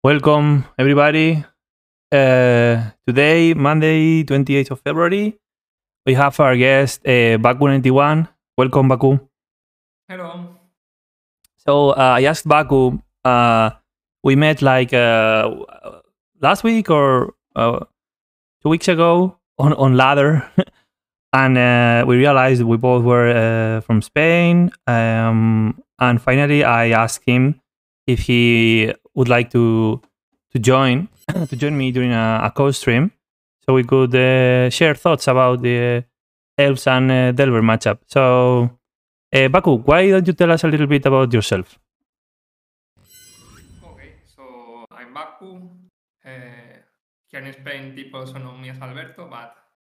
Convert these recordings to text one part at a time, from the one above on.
Welcome, everybody. Today, Monday, 28th of February, we have our guest, Baku91. Welcome, Baku. Hello. So I asked Baku, we met like last week or 2 weeks ago on Ladder. And we realized we both were from Spain. And finally, I asked him if he would like to join me during a co-stream, so we could share thoughts about the Elves and Delver matchup. So, Baku, why don't you tell us a little bit about yourself? Okay, so I'm Baku. Here in Spain, people also know me as Alberto, but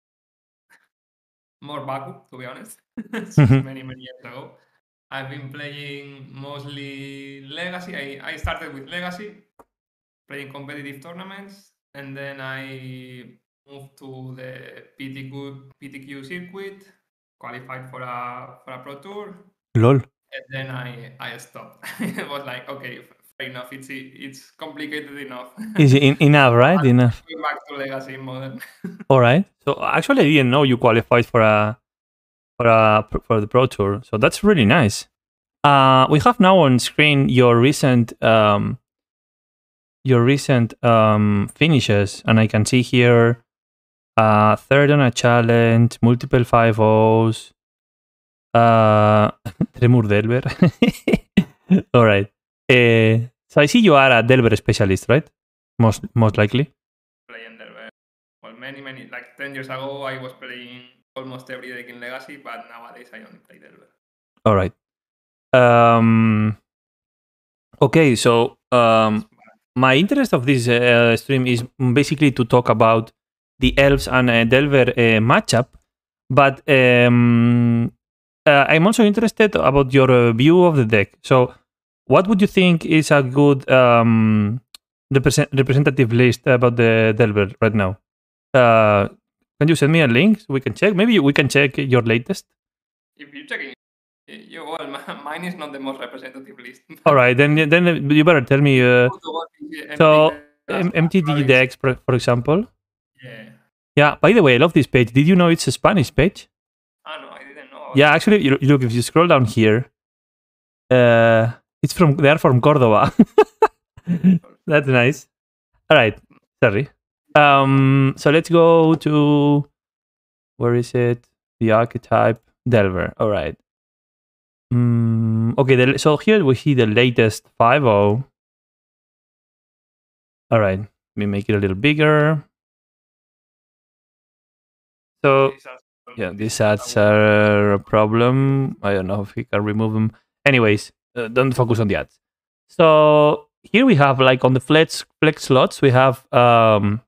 more Baku, to be honest, since many years ago. I've been playing mostly Legacy. I started with Legacy, playing competitive tournaments, and then I moved to the PTQ circuit, qualified for a Pro Tour. LOL. And then I stopped. It was like, okay, fair enough. It's complicated enough. Is it enough, right? Enough. Going back to Legacy Modern. All right. So actually, I didn't know you qualified for the Pro Tour. So that's really nice. We have now on screen your recent finishes, and I can see here third on a challenge, multiple 5-0s, Tremor Delver. All right. So I see you are a Delver specialist, right? Most likely. Playing Delver. Well, many, like 10 years ago, I was playing almost every deck in Legacy, but nowadays I only play Delver. All right. Okay, so my interest of this stream is basically to talk about the Elves and Delver matchup, but I'm also interested about your view of the deck. So, what would you think is a good representative list about the Delver right now? Can you send me a link so we can check? Maybe we can check your latest. If you're checking, mine is not the most representative list. All right, then you better tell me. So MTG decks, for example. Yeah. Yeah. By the way, I love this page. Did you know it's a Spanish page? Oh no, I didn't know. Yeah, actually, you look, if you scroll down here, they are from Cordoba. That's nice. All right. Sorry. So let's go to, where is it? The archetype Delver. All right. Okay, so here we see the latest 5-0. All right, let me make it a little bigger. So, yeah, these ads are a problem. I don't know if we can remove them. Anyways, don't focus on the ads. So here we have, like, on the flex slots, we have the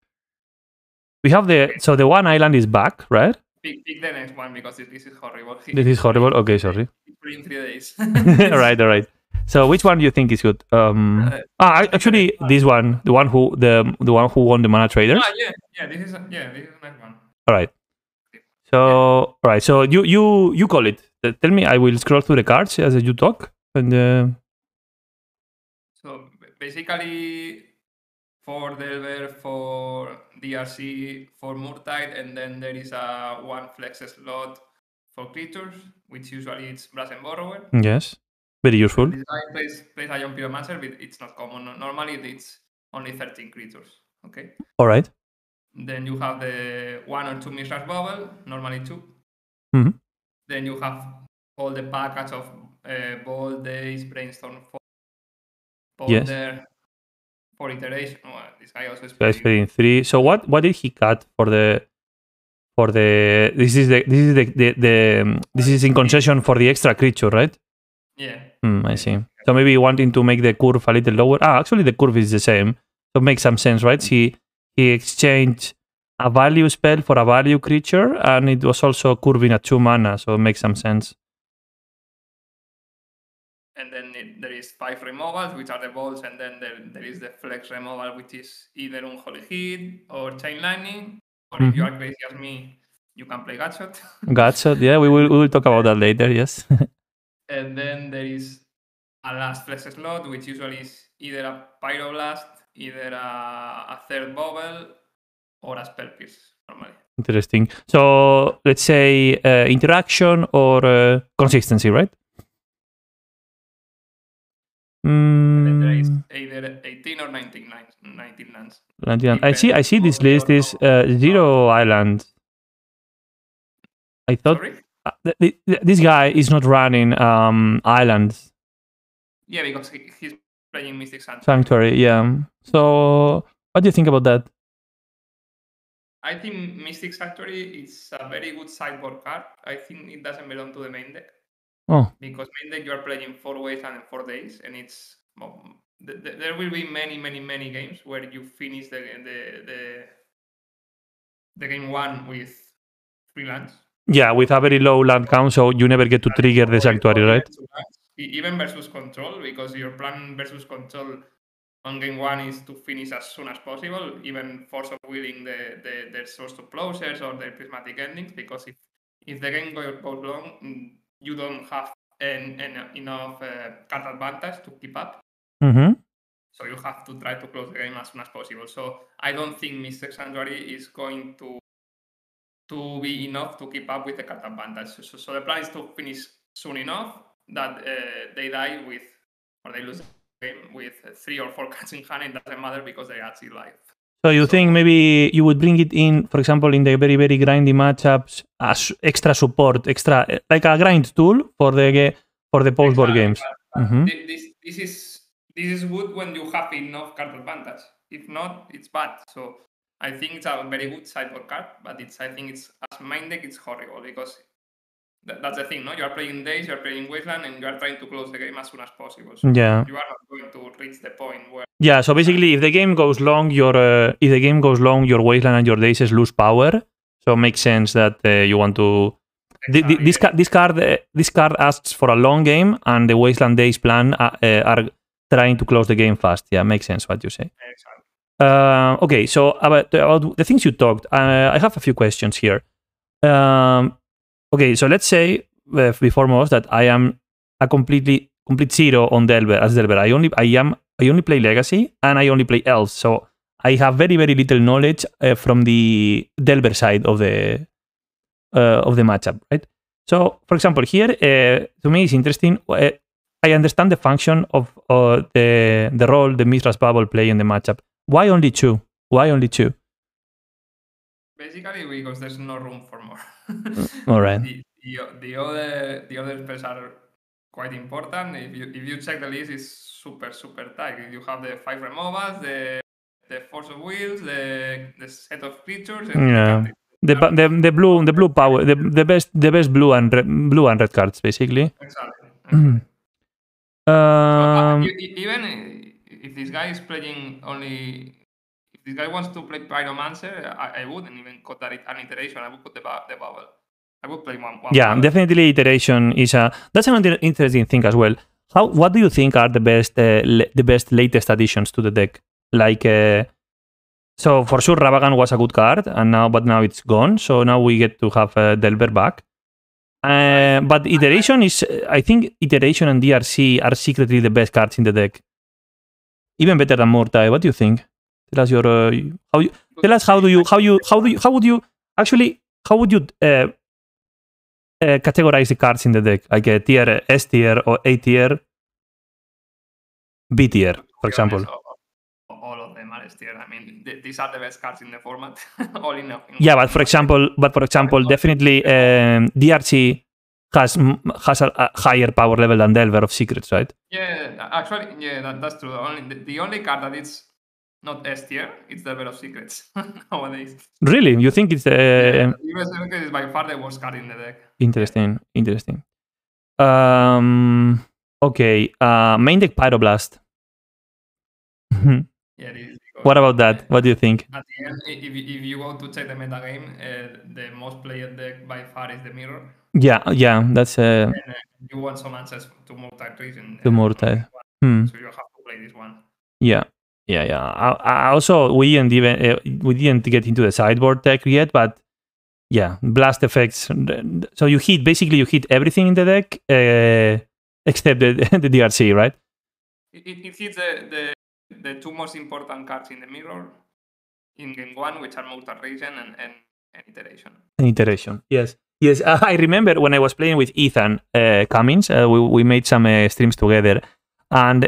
one island is back, right? Pick the next one because this is horrible. This is horrible. Okay, sorry. In 3 days. all right. So which one do you think is good? Actually, this one, the one who won the Mana Traders. Yeah, this is a nice one. All right. So all right. So you call it. Tell me. I will scroll through the cards as you talk. And so basically, for Delver, for DRC, for Murktide, and then there is a one flex slot for creatures, which usually it's Brazen Borrower. Yes, very useful. This guy plays Ion Pyromancer, but it's not common. Normally, it's only 13 creatures. Okay. All right. Then you have the 1 or 2 Mishra's Bubble, normally 2. Mm-hmm. Then you have all the package of Bold Days, Brainstorm, Polder, for iteration. Well, this guy also is playing 3. So what did he cut for the this is in concession for the extra creature, right? Yeah. I see. So maybe wanting to make the curve a little lower. Actually the curve is the same. So it makes some sense, right? He exchanged a value spell for a value creature, and it was also curving at 2 mana, so it makes some sense. And then there is 5 removals, which are the balls, and then there is the flex removal, which is either Unholy Hit or Chain Lightning, or if you are crazy as me, you can play Gutshot. Gutshot, yeah, we will talk about that later, yes. And then there is a last flex slot, which usually is either a Pyroblast, either a third Bobble, or a Spell Pierce, normally. Interesting. So let's say interaction or consistency, right? There is either 18 or 19 lands. I see this list is 0 island. I thought this guy is not running islands. Yeah, because he's playing Mystic Sanctuary, yeah. So what do you think about that? I think Mystic Sanctuary is a very good sideboard card. I think it doesn't belong to the main deck. Oh. Because main deck you are playing 4 Wasteland and 4 days, and it's there will be many games where you finish the game 1 with 3 lands. Yeah, with a very low land count, so you never get to trigger the Sanctuary, right? Even versus control, because your plan versus control on game 1 is to finish as soon as possible, even Force of Willing their Source of Closures or their Prismatic Endings, because if the game goes long, you don't have enough card advantage to keep up. Mm-hmm. So you have to try to close the game as soon as possible. So I don't think Mystic Sanctuary is going to be enough to keep up with the card advantage. So the plan is to finish soon enough that they die with, or they lose the game with 3 or 4 cards in hand. It doesn't matter because they are still live. So you think maybe you would bring it in, for example, in the very grindy matchups as extra support, extra like a grind tool for the post-board games. Mm-hmm. This is good when you have enough card advantage. If not, it's bad. So I think it's a very good sideboard card, but I think it's as main deck it's horrible because that's the thing, no? You are playing days, you are playing Wasteland, and you are trying to close the game as soon as possible. So yeah, you are not going to reach the point where. Yeah, so basically, if the game goes long, your Wasteland and your Daces lose power. So it makes sense that you want to. Exactly. This card asks for a long game, and the Wasteland Days plan are trying to close the game fast. Yeah, makes sense what you say. Exactly. Okay, so about the things you talked, I have a few questions here. Okay, so let's say before most that I am a complete zero on Delver as Delver. I only play Legacy and I only play Elves, so I have very little knowledge from the Delver side of the matchup, right? So, for example, here to me it's interesting. I understand the function of the role the Mithras Bubble play in the matchup. Why only 2? Why only 2? Basically, because there's no room for more. All right. The other spells are quite important. If you check the list, it's super tight. You have the 5 removals, the Force of Wills, the set of creatures. And yeah. The blue power, the best blue and red cards basically. Exactly. So, even if this guy is playing only. If this guy wants to play Pyromancer, I wouldn't even cut that an iteration. I would put the bubble. I would play one yeah, bubble. Definitely iteration is that's another interesting thing as well. What do you think are the best latest additions to the deck? Like, so for sure Ravagan was a good card, but now it's gone. So now we get to have Delver back. But iteration is, I think, iteration and DRC are secretly the best cards in the deck. Even better than Murktide. What do you think? Tell us your how would you categorize the cards in the deck, like a tier, S tier or A tier, B tier, for example. All of them are S tier. I mean, these are the best cards in the format. All in. Yeah, but for example, definitely DRC has a higher power level than Delver of Secrets, right? Yeah, actually, yeah, that's true. The only card that it's not S tier, it's Delver of Secrets nowadays. Really? You think it's US is by far the worst card in the deck. Interesting. Okay. Main deck Pyroblast. Yeah, what about that? What do you think? At the end, if you go to check the metagame, the most played deck by far is the Mirror. Yeah, that's. And you want some answers to Murktide reason. To Murktide. So you have to play this one. Yeah. I also, we didn't get into the sideboard tech yet, but yeah, blast effects. So you hit everything in the deck except the DRC, right? It hits the two most important cards in the mirror in game one, which are Mortal Region and Iteration. Iteration, yes. Yes, I remember when I was playing with Ethan Cummins, we made some streams together, and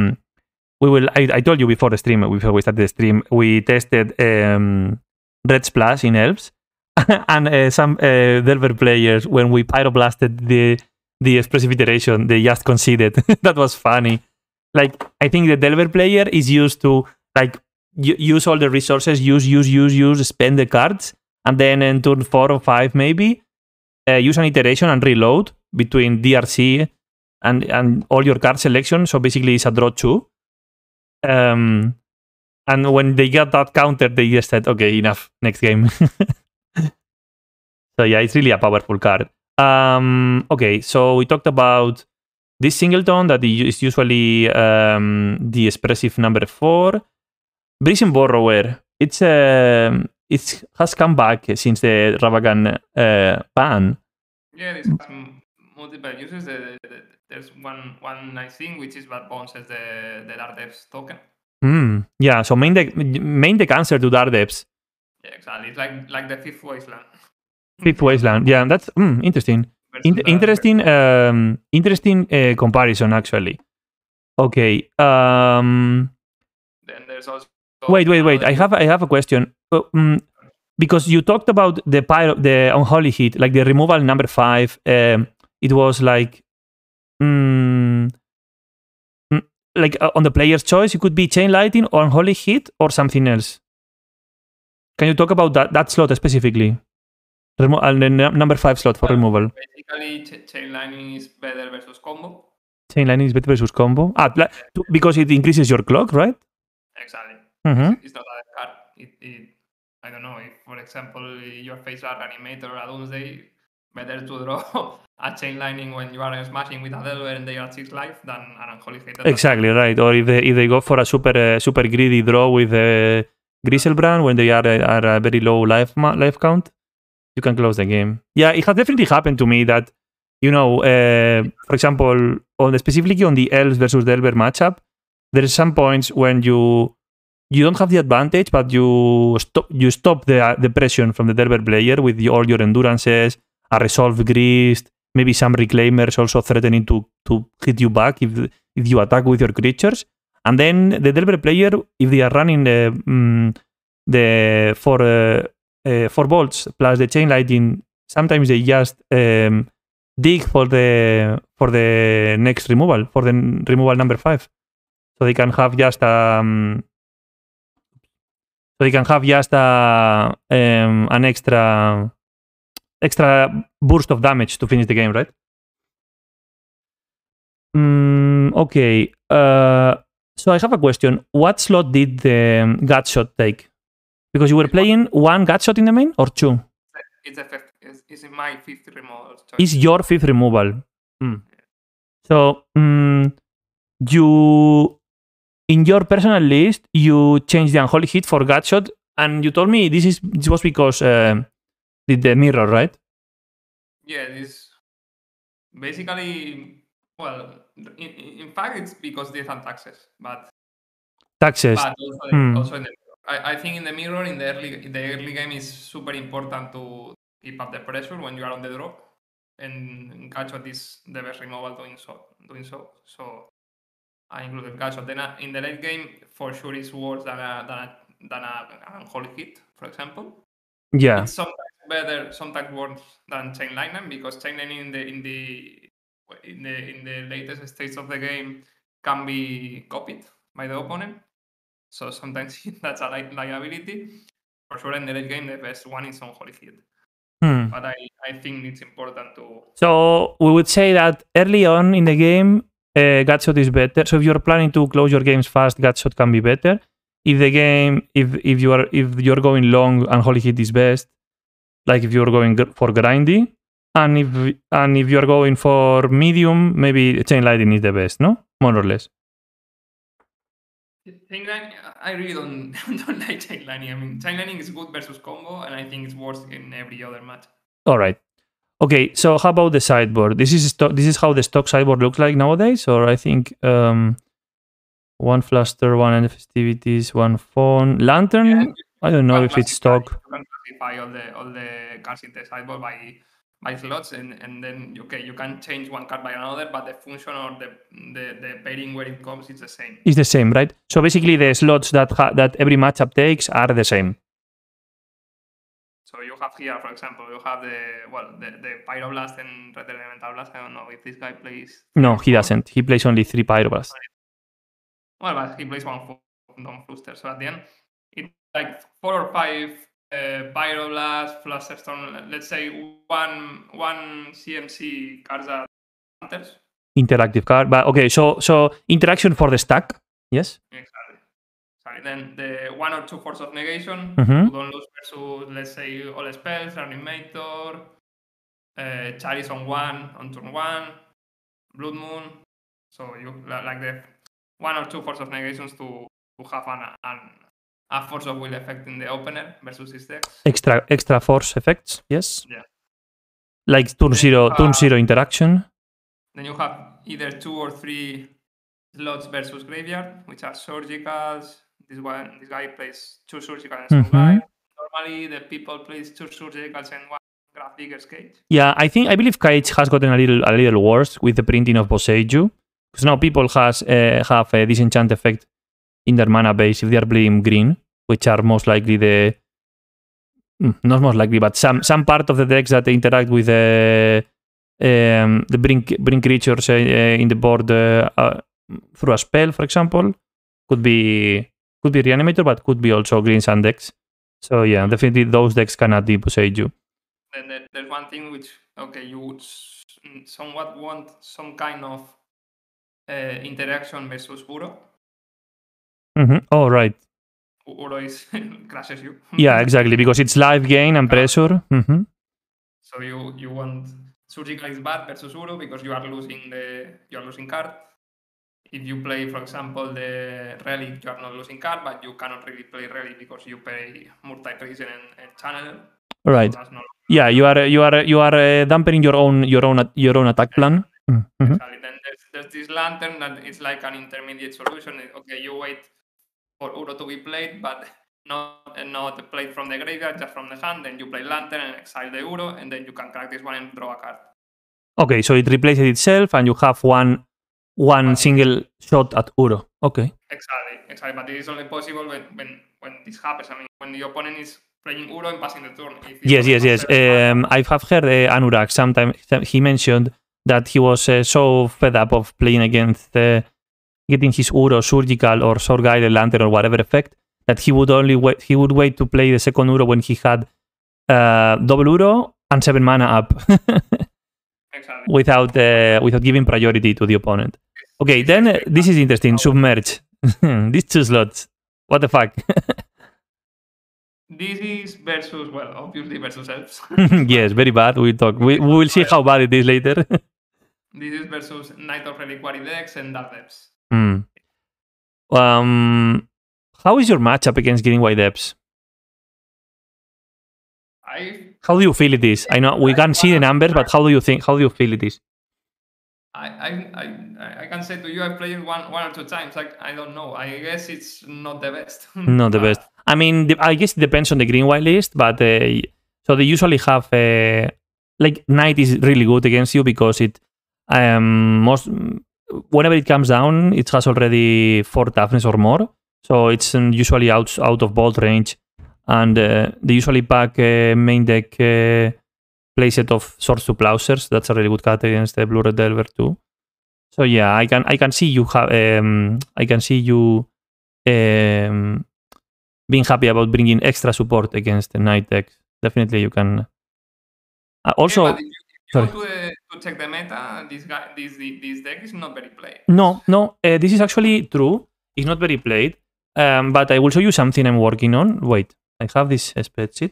I told you before the stream, before we started the stream, we tested Red Splash in Elves, and some Delver players, when we pyroblasted the expressive iteration, they just conceded. That was funny. Like, I think the Delver player is used to like use all the resources, use, spend the cards, and then in turn 4 or 5 maybe, use an iteration and reload between DRC and all your card selection. So basically it's a draw 2. And when they got that counter, they just said, okay, enough, next game. So yeah, it's really a powerful card. Okay, so we talked about this singleton that is usually the expressive number 4. Brazen Borrower, it has come back since the Ravagan ban. Yeah, this has multiple uses. There's one nice thing, which is that bounces the Dark Depths token. Yeah, so main deck answer to Dark Depths. Yeah, exactly. It's like the Fifth Wasteland. Fifth Wasteland, yeah, that's interesting. Interesting comparison, actually. Okay. Then there's also... Wait. I have a question. Because you talked about the Unholy Hit, like the removal number 5. It was like... like on the player's choice, it could be Chain Lightning or Unholy Hit or something else. Can you talk about that slot specifically? The number 5 slot for removal. Basically, Chain Lightning is better versus combo. Chain Lightning is better versus combo? Because it increases your clock, right? Exactly. Mm-hmm. It's not a card. I don't know, if, for example, your face a Reanimator or a Doomsday, better to draw a Chain Lightning when you are smashing with a Delver and they are 6 life than an Unholy Hit. Exactly, right. Or if they go for a super greedy draw with Griselbrand when they are at a very low life count, you can close the game. Yeah, it has definitely happened to me that, for example, specifically on the Elves versus Delver matchup, there are some points when you don't have the advantage, but you stop the pressure from the Delver player with all your endurances, a Resolve Greased, maybe some Reclaimers also threatening to hit you back if you attack with your creatures. And then the Delver player, if they are running the 4 bolts plus the Chain Lightning, sometimes they just dig for the next removal, for the removal number 5. So they can have just an extra burst of damage to finish the game, right? Okay. So I have a question. What slot did the Gutshot take? Because you were playing 1 Gutshot in the main or 2? It's in my 5th removal choice. It's your 5th removal. So in your personal list, you changed the Unholy Hit for Gutshot, and you told me this was because the mirror, right? Yeah, this basically, well, in fact, it's because death and taxes, but taxes. But also in the I think in the mirror, in the early game, is super important to keep up the pressure when you are on the draw, and Gutshot is the best removal doing so. So I included Gutshot. Then in the late game, for sure, it's worse than a Unholy Hit, for example. Yeah. It's sometimes worse than Chain Lightning, because Chain Lightning in the latest stage of the game can be copied by the opponent. So sometimes that's a liability. For sure, in the late game, the best one is Unholy Hit. But I think it's important to... So we would say that early on in the game, Gutshot is better. So if you're planning to close your games fast, Gutshot can be better. If the game, if you're going long, Unholy Hit is best. Like if you're going for grindy, and if you're going for medium, maybe Chain Lightning is the best, no? More or less. Chain Lightning, I really don't like Chain Lightning. I mean, Chain Lightning is good versus combo, and I think it's worse in every other match. All right. Okay, so how about the sideboard? This is how the stock sideboard looks like nowadays, or I think One Fluster, one end festivities, one phone. Lantern, Yeah, I don't know you if can it's stock. You can classify all the cards in the sideboard by slots, and then you can change one card by another, but the function or the pairing where it comes is the same. It's the same, right? So basically, the slots that every matchup takes are the same. So you have here, for example, you have the Pyroblast and Red Elemental Blast. I don't know if this guy plays. No, he doesn't. He plays only 3 Pyroblast. Well, but he plays one Fluster. So at the end, it's like 4 or 5 Pyroblast, Flusterstorm. Let's say one CMC cards are hunters. Interactive card, but okay. So interaction for the stack, yes. Exactly. Sorry. Then the 1 or 2 Force of Negation. Mhm. You don't lose versus, let's say, all spells, Reanimator, Charis on 1 on turn 1, Blood Moon. So you like the 1 or 2 Force of Negations to have a Force of Will effect in the opener versus his decks. Extra force effects, yes. Yeah. Like turn zero interaction. Then you have either 2 or 3 slots versus graveyard, which are surgicals. This guy plays 2 surgicals and some guy. Normally, the people plays 2 surgicals and 1 Graph Digger's Cage. Yeah, I believe Cage has gotten a little worse with the printing of Boseiju, because now people have a disenchant effect in their mana base if they are playing green, which are most likely not most likely, but some part of the decks that interact with the bring creatures in the board through a spell, for example. Could be Reanimator, but could be also green sun decks. So yeah, definitely those decks cannot be Boseiju. Then there's one thing which, okay, you would somewhat want some kind of interaction versus Uro. Oh, right. Uro crashes you. Yeah, exactly, because it's life gain and pressure. So you want Surgical is bad versus Uro because you are losing card. If you play, for example, the Relic, you are not losing card, but you cannot really play Relic because you pay Multi-Prison and Channel. Right. So yeah, you are dampening your own attack plan. Exactly. Then there's this Lantern that is like an intermediate solution. Okay, you wait for Uro to be played, but not played from the graveyard, just from the hand. Then you play Lantern and exile the Uro, and then you can crack this one and draw a card. Okay, so it replaces itself, and you have one single shot at Uro. Okay. Exactly. But it is only possible when this happens. I mean, when the opponent is playing Uro and passing the turn. Yes. I have heard Anurag sometimes. He mentioned that he was so fed up of playing against getting his Uro surgical or sword guided lantern or whatever effect that he would wait to play the second Uro when he had double Uro and 7 mana up. Exactly. without giving priority to the opponent. Okay, then this is interesting. Submerge. These 2 slots. What the fuck? This is versus, well, obviously versus elves. Yes, very bad. We will see how bad it is later. This is versus Knight of Reliquary decks and Dark Depths. How is your matchup against Green White Depths? How do you feel it is? I know we can't see the numbers, but how do you feel it is? I can say to you, I played one or 2 times. I don't know. I guess it's not the best. Not the best. I mean, I guess it depends on the green white list, but so they usually have like Knight is really good against you because it whenever it comes down, it has already 4 toughness or more, so it's usually out of bolt range, and they usually pack main deck playset of Swords to Plowshares. That's a really good card against the Blue Red Delver too. So yeah, I can see you being happy about bringing extra support against the Knight deck. Definitely you can. Also, if you want to check the meta, this deck is not very played. No, this is actually true. It's not very played, but I will show you something I'm working on. Wait, I have this spreadsheet.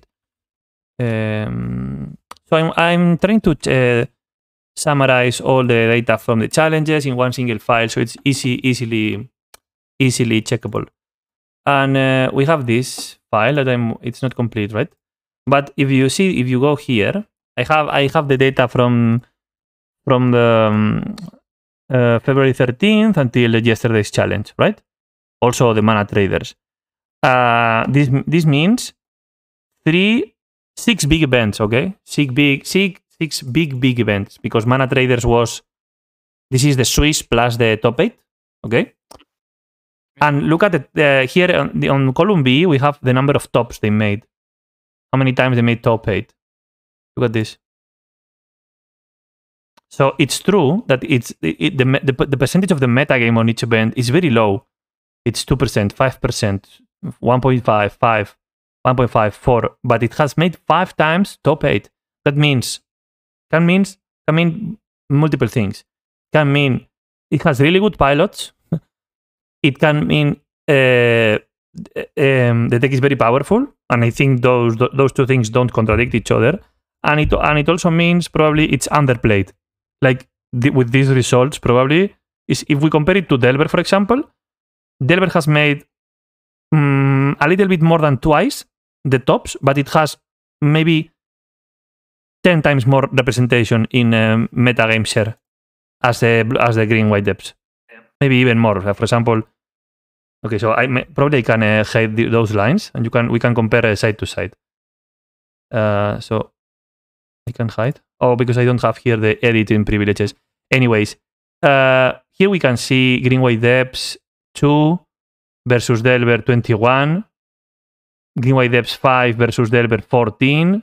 So I'm trying to summarize all the data from the challenges in one single file, so it's easily checkable. And we have this file that it's not complete, right? But if you go here, I have the data from the February 13th until yesterday's challenge, right? also the mana traders. This means 6 big events, okay? 6 big events, because mana traders was, this is the Swiss plus the top 8, okay? And look at it here on column B, we have the number of tops they made. How many times they made top 8? Look at this. So it's true that the percentage of the metagame on each event is very low. It's 2%, 5%, 1.5, 5, 1.5, 4, but it has made 5 times top 8. That means, can mean multiple things. Can mean it has really good pilots. It can mean the deck is very powerful, and I think those two things don't contradict each other. And it also means probably it's underplayed. Like with these results, probably is if we compare it to Delver, for example, Delver has made a little bit more than twice the tops, but it has maybe 10 times more representation in metagame share as the green-white depths. Yeah. Maybe even more. For example, okay, so I can hide those lines, and we can compare side to side. So I can hide. Oh, because I don't have here the editing privileges. Anyways, here we can see green-white depths 2 versus Delver 21. Green-white depths 5 versus Delver 14.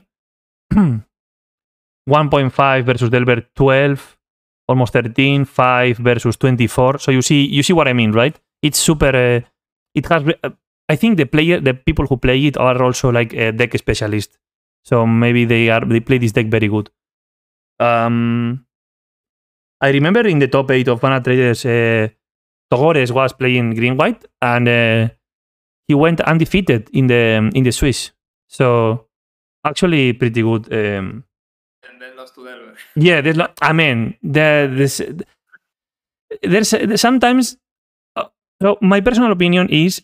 1.5 versus Delver 12. Almost 13. 5 versus 24. So you see what I mean, right? It's super. It has. I think the people who play it are also like deck specialists. So maybe they play this deck very good. I remember in the top 8 of Mana Traders, Togores was playing green-white, and he went undefeated in the Swiss. So actually pretty good. And then lost to Delver. Yeah, there's sometimes. So my personal opinion is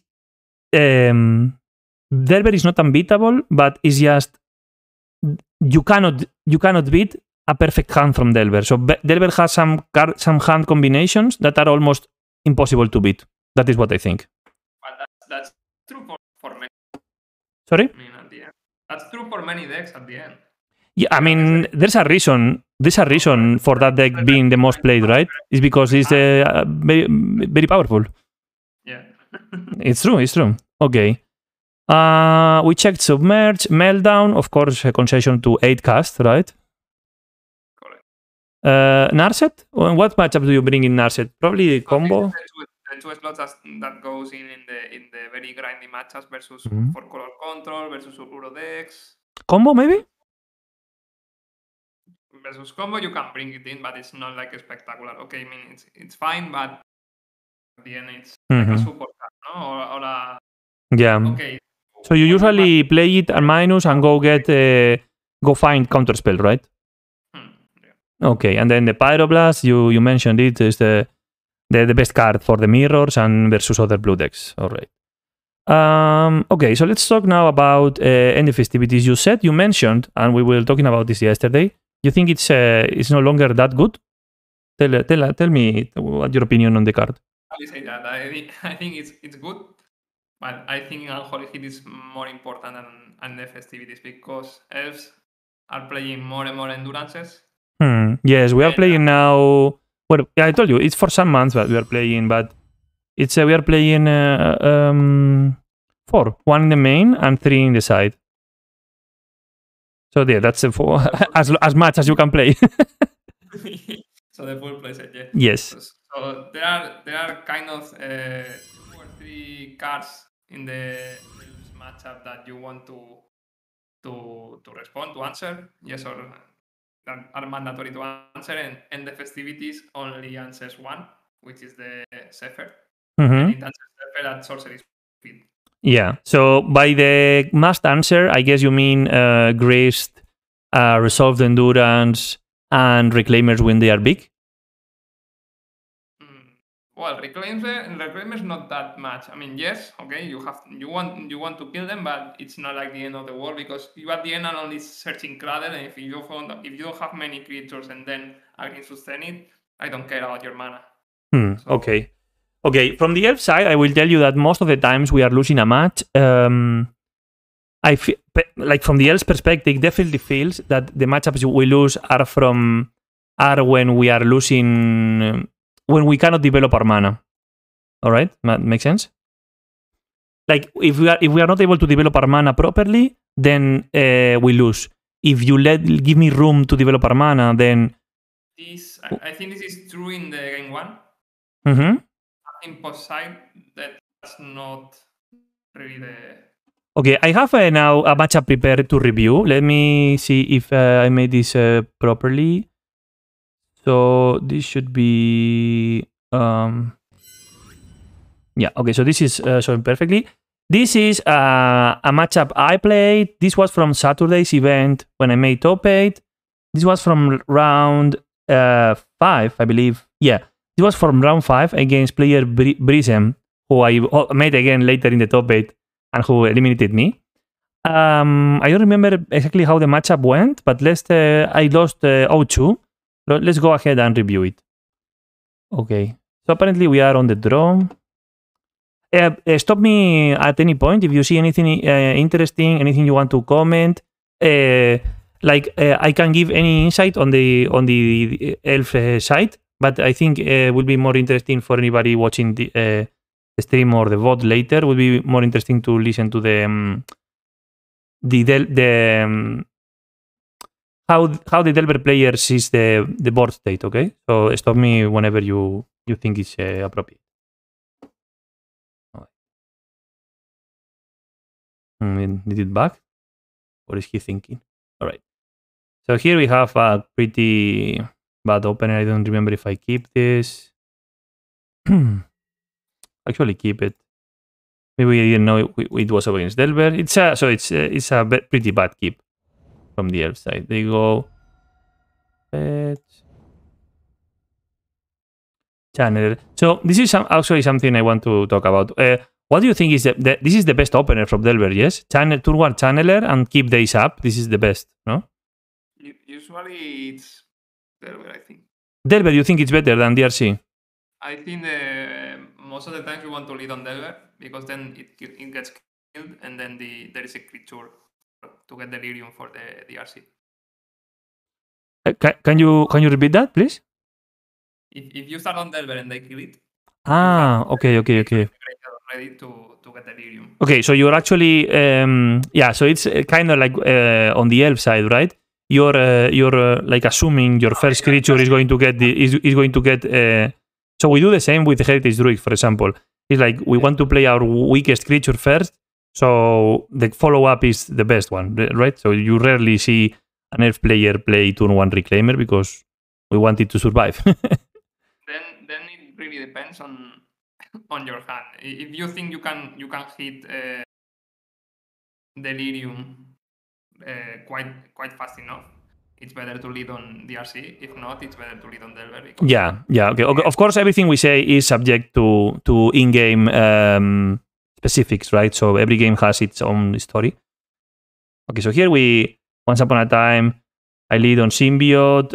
Delver is not unbeatable, but it's just you cannot beat a perfect hand from Delver. So Delver has some hand combinations that are almost impossible to beat. That is what I think. But that's true for many. Sorry? I mean, at the end. That's true for many decks at the end. Yeah, I mean, there's a reason for that deck being the most played, right? It's because it's very, very powerful. Yeah. It's true. Okay. We checked Submerge, Meltdown, of course, a concession to 8 cast, right? Correct. Narset? What matchup do you bring in Narset? Probably combo? The two slots that goes in the very grindy matchups versus for color control versus Uro decks. Combo, maybe? Versus combo, you can bring it in, but it's not like spectacular. Okay, I mean, it's fine, but at the end, it's like a support card, no? Or a... Yeah. Okay. So you usually play it at minus and go find counterspell, right? Yeah. Okay, and then the Pyroblast, you mentioned it, is the best card for the mirrors and versus other blue decks. All right. Okay, so let's talk now about end festivities. You mentioned, and we were talking about this yesterday. You think it's no longer that good? Tell me what your opinion on the card. I say that I think it's good, but I think Unholy Hit is more important than the festivities because elves are playing more and more endurances. Yes, we are playing now. Well, I told you it's for some months that we are playing, but it's we are playing 4, 1 in the main and 3 in the side. So yeah, that's as much as you can play. So the full playset, yeah. Yes. So there are kind of 2 or 3 cards in the matchup that you want to respond, to answer, yes or no, that are mandatory to answer, and the festivities only answers 1, which is the Sefer. And it answers Sefer at sorcery speed. Yeah. So by the must answer, I guess you mean Graced, Resolved Endurance, and Reclaimers when they are big? Well, Reclaimers not that much. I mean, yes, okay, you want to kill them, but it's not like the end of the world because you at the end are only searching Cradle, and if you don't have many creatures and then against sustain it, I don't care about your mana. Okay. Okay, from the elf side, I will tell you that most of the times we are losing a match. I feel like from the elf's perspective, definitely feels that the matchups we lose are when we are losing when we cannot develop our mana. All right, makes sense. Like if we are not able to develop our mana properly, then we lose. If you give me room to develop our mana, then I think this is true in the game 1. Mm-hmm. In post side, that's not really the. Okay, I have now a matchup prepared to review. Let me see if I made this properly. So this should be yeah. Okay, so this is showing perfectly. This is a matchup I played. This was from Saturday's event when I made top 8. This was from round 5, I believe. Yeah, this was from round 5 against player Brisem, who I made again later in the top 8 and who eliminated me. I don't remember exactly how the matchup went, but I lost 0-2. Let's go ahead and review it. Okay, so apparently we are on the draw. Stop me at any point if you see anything interesting, anything you want to comment. I can give any insight on the elf side, but I think it will be more interesting for anybody watching the stream or the VOD later. It will be more interesting to listen to how the Delver player sees the board state. Okay, so stop me whenever you think it's appropriate. Did it back? What is he thinking? All right. So here we have a pretty bad opener. I don't remember if I keep this. Actually, keep it. Maybe I didn't know it was against Delver. It's a pretty bad keep from the elf side. They go Channeler. So this is actually something I want to talk about. What do you think is this is the best opener from Delver? Yes, Turn 1 Channeler and keep days up. This is the best, no? Usually it's Delver, I think. Delver, you think it's better than DRC? I think most of the times you want to lead on Delver because then it gets killed and then there is a creature to get Delirium for the DRC. Can you repeat that, please? If you start on Delver and they kill it. Okay. Ready to get Delirium. Okay, so you're actually yeah. So it's kind of like on the elf side, right? You're like assuming your first creature is going to get so we do the same with the Heritage Druid, for example. It's like we want to play our weakest creature first, so the follow-up is the best one, right? So you rarely see an elf player play turn 1 Reclaimer because we want it to survive. then it really depends on your hand. If you think you can hit Delirium quite fast enough, it's better to lead on DRC. If not, it's better to lead on Delver. Yeah. Okay. Of course, everything we say is subject to in-game specifics, right? So every game has its own story. Okay, so here once upon a time, I lead on Symbiote.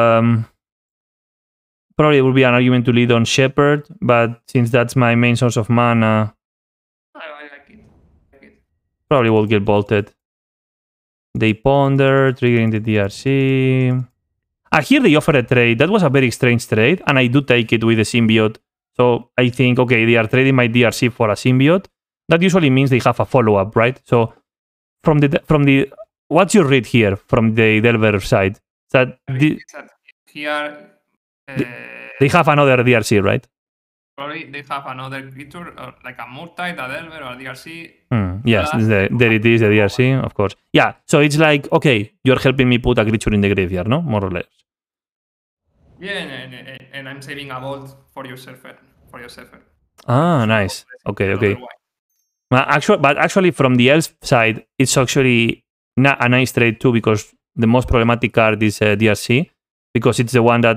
Probably would be an argument to lead on Shepherd, but since that's my main source of mana, I like it. Probably will get bolted. They ponder, triggering the DRC. Here they offer a trade. That was a very strange trade, and I do take it with the Symbiote. So I think, okay, they are trading my DRC for a Symbiote. That usually means they have a follow-up, right? So from the what's your read here from the Delver side? That here they have another DRC, right? Probably they have another creature like a Murktide, a Delver, or a DRC. Yes, there it is, the DRC, of course. Yeah, so it's like, okay, you're helping me put a creature in the graveyard, no? More or less. Yeah, and I'm saving a vault for your Surfer. Nice. Okay. But actually, from the elf side, it's actually a nice trade too, because the most problematic card is DRC, because it's the one that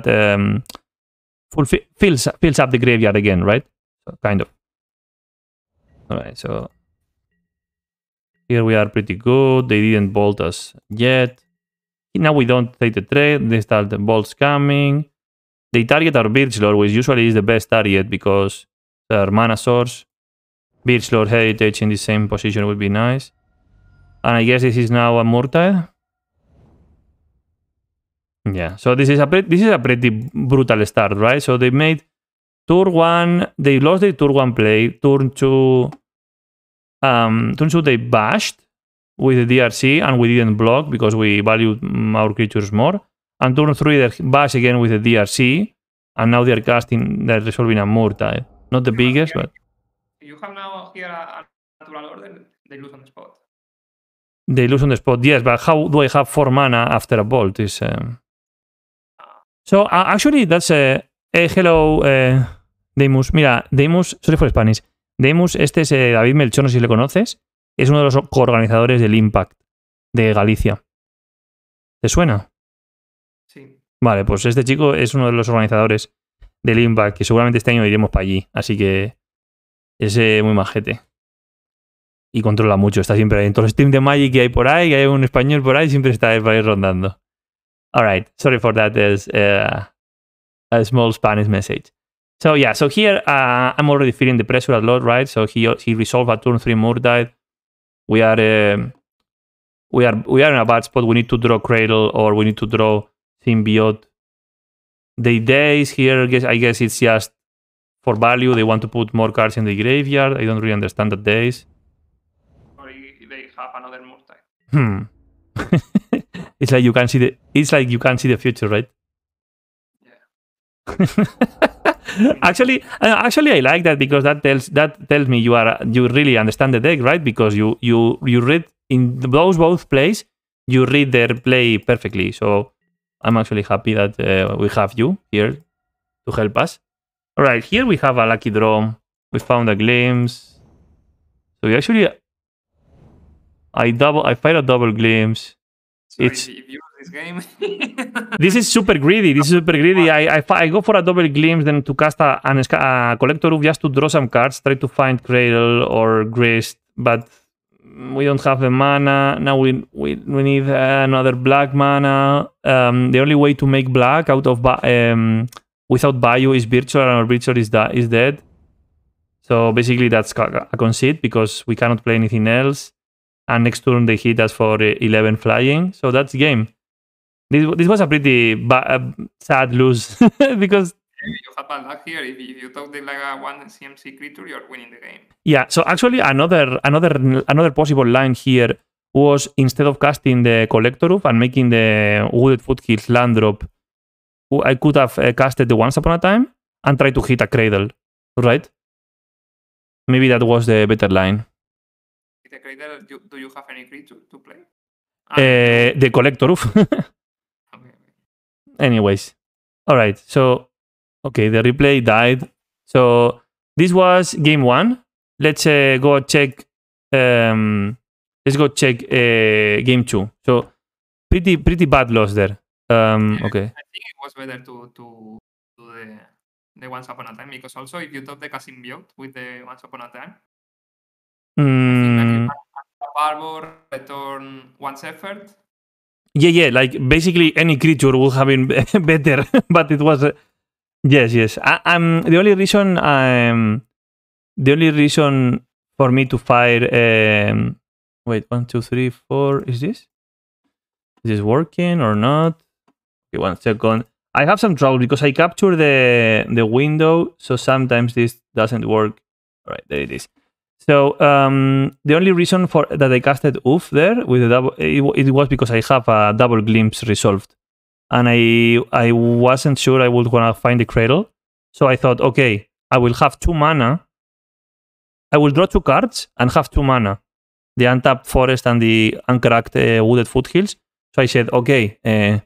fills up the graveyard again, right? So, kind of. All right, so here we are pretty good. They didn't bolt us yet. Now we don't take the trade. They start the bolts coming. They target our Birchlord, which usually is the best target because their mana source. Birchlord Heritage in the same position would be nice. And I guess this is now a Murktide. Yeah, so this is a pretty brutal start, right? So they made turn 1, they lost their turn 1 play. Turn 2, they bashed with the DRC and we didn't block because we valued our creatures more. And turn 3, they bash again with the DRC, and now they're resolving a Murktide. Not the biggest, but... You have now here a natural order, they lose on the spot. They lose on the spot, yes, but how do I have 4 mana after a bolt? So, actually, that's hello, Demus. Mira, Demus, sorry for Spanish. Demus, este es David Melchor, no sé si le conoces. Es uno de los coorganizadores del Impact de Galicia. ¿Te suena? Sí. Vale, pues este chico es uno de los organizadores del Impact, que seguramente este año iremos para allí. Así que es muy majete. Y controla mucho, está siempre ahí. En todos los streams de Magic que hay por ahí, que hay un español por ahí, siempre está por ahí rondando. Alright, sorry for that, there's a small Spanish message. So yeah, so here I'm already feeling the pressure a lot, right? So he resolved a turn 3 Murktide. We are in a bad spot. We need to draw Cradle or we need to draw Symbiote. The days here, I guess it's just for value. They want to put more cards in the graveyard. I don't really understand the days. Or they have another Murktide. It's like you can see the future, right? Yeah. Actually, I like that because that tells me you really understand the deck, right? Because you read in those both plays, you read their play perfectly. So I'm actually happy that we have you here to help us. All right, here we have a lucky draw. We found a glimpse. So we actually, I fired a double glimpse. So if you lose this game, this is super greedy. I go for a double glimpse, then to cast a Collector Roof just to draw some cards, try to find Cradle or Grist, but we don't have the mana. Now we need another black mana. The only way to make black out of without Bayou is Virtual, and our Virtual is dead. So basically that's a concede because we cannot play anything else. And next turn they hit us for 11 flying. So that's the game. This was a pretty sad lose because you have bad luck here. If you talk like a 1 CMC creature, you're winning the game. Yeah. So actually another possible line here was instead of casting the Collector Roof and making the Wooded Foothills land drop, I could have casted the Once Upon a Time and tried to hit a Cradle, right? Maybe that was the better line. The Cradle, do you have any creature to play? The Collector Roof. Okay. Anyways, all right. So, okay, the replay died. So this was game 1. Let's go check. Let's go check game 2. So pretty bad loss there. Okay. I think it was better to do the Once Upon a Time because also if you top the Symbiote with the Once Upon a Time, I think that you have a Barbour, return once effort. Yeah. Like basically any creature would have been better, but it was yes. The only reason for me to fire. Wait, 1, 2, 3, 4. Is this working or not? Okay, 1 second. I have some trouble because I capture the window, so sometimes this doesn't work. All right, there it is. So the only reason for that I casted Oof there with the double, it was because I have a double glimpse resolved, and I wasn't sure I would wanna find the Cradle, so I thought, okay, I will have 2 mana. I will draw 2 cards and have 2 mana, the Untapped Forest and the Uncracked Wooded Foothills. So I said, okay,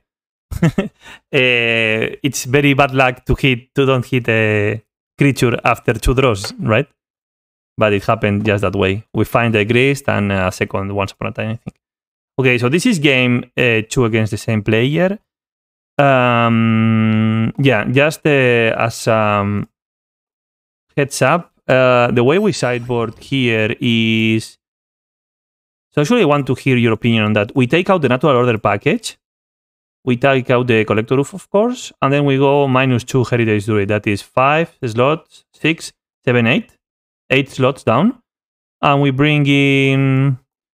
it's very bad luck to don't hit a creature after 2 draws, right? But it happened just that way. We find a Grist and a second Once Upon a Time, I think. Okay, so this is game 2 against the same player. Yeah, just as heads up, the way we sideboard here is... So actually I want to hear your opinion on that. We take out the Natural Order package. We take out the Collector Roof, of course. And then we go -2 Heritage Druid. That is 5 slots, 6. 7, 8. 8 slots down. And we bring in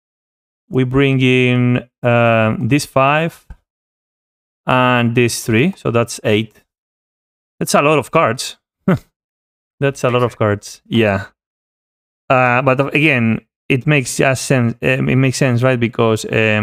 this 5 and this 3. So that's 8. That's a lot of cards. That's a lot of cards. Yeah. But again, it makes just sense. It makes sense, right? Because it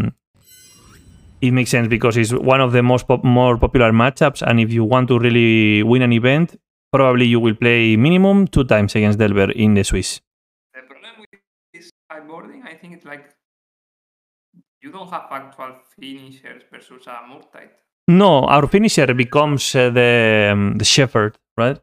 makes sense because it's one of the more popular matchups, and if you want to really win an event, probably you will play minimum 2 times against Delver in the Swiss. The problem with this sideboarding, I think it's like you don't have actual finishers versus a Murktide. No, our finisher becomes the Shepherd, right?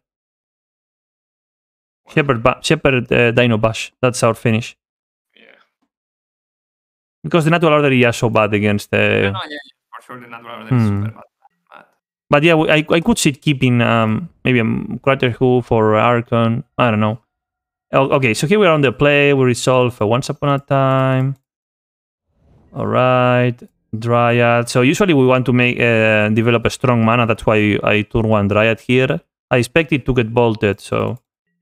Shepherd Dino Bash. That's our finish. Yeah. Because the natural order is so bad against the. No, yeah, for sure the natural order is super bad. But yeah, I could see keeping maybe a Crater Hoof or Archon. I don't know. Okay, so here we are on the play. We resolve Once Upon a Time. All right, Dryad. So usually we want to make develop a strong mana. That's why I turn 1 Dryad here. I expect it to get bolted, so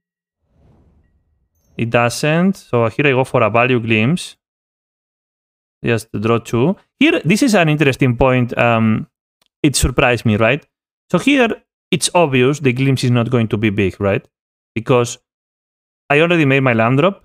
it doesn't. So here I go for a value Glimpse. Just draw 2. Here, this is an interesting point. It surprised me, right? So here, it's obvious the Glimpse is not going to be big, right? Because I already made my land drop.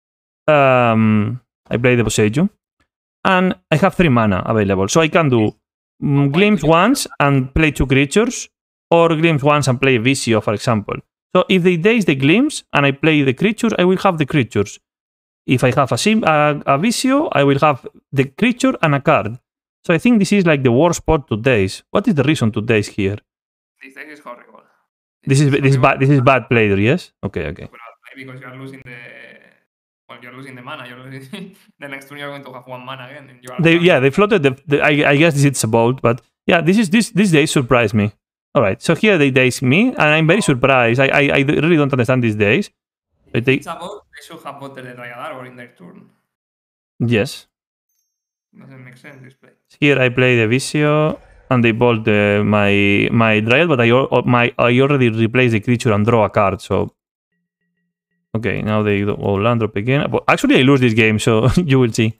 I play the Boseiju. And I have 3 mana available. So I can do Glimpse once and play 2 creatures, or Glimpse once and play Visio, for example. So if they daze the Glimpse and I play the creature, I will have the creatures. If I have a Visio, I will have the creature and a card. So I think this is like the worst spot to daze. What is the reason to daze here? This daze is horrible. This is bad player, yes? Okay. Because you are losing you're losing the mana. You're losing the next turn. You're going to have 1 mana again. And they floated I guess it's a bolt, but yeah, this daze surprised me. All right, so here they daze me, and I'm very surprised. I really don't understand these days. If it's a bolt, they should have voted the Dryad Arbor in their turn. Yes. Doesn't make sense, this play. Here I play the Visio, and they bolt my Dryad, but I already replaced the creature and draw a card, so... Okay, now they go land drop again. But actually, I lose this game, so you will see.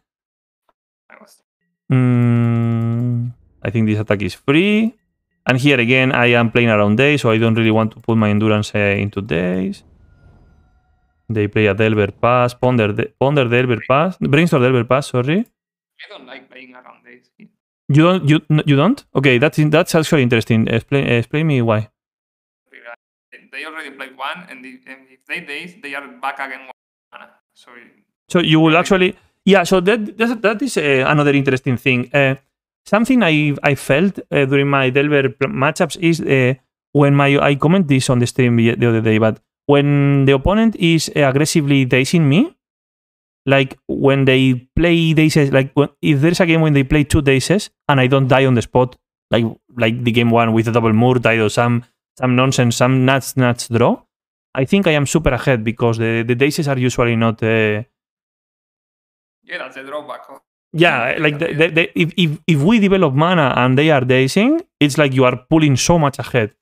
I think this attack is free. And here again, I am playing around days, so I don't really want to put my endurance into days. They play a Delver Pass, Ponder Delver Pass, Brainstorm Delver Pass, sorry. I don't like playing around days. You don't? Okay, that's actually interesting. Explain me why. They already played 1, and if they daze, they are back again 1 mana. So you will actually... Yeah, so that is another interesting thing. Something I felt during my Delver matchups is when I comment this on the stream the other day, but when the opponent is aggressively dazing me, like when they play dazes, like if there's a game when they play 2 dazes and I don't die on the spot, like the game 1 with a double Murktide or some nonsense, some nuts draw, I think I am super ahead because the dazes are usually not... Yeah, that's a drawback. Yeah, like if we develop mana and they are dazing, it's like you are pulling so much ahead.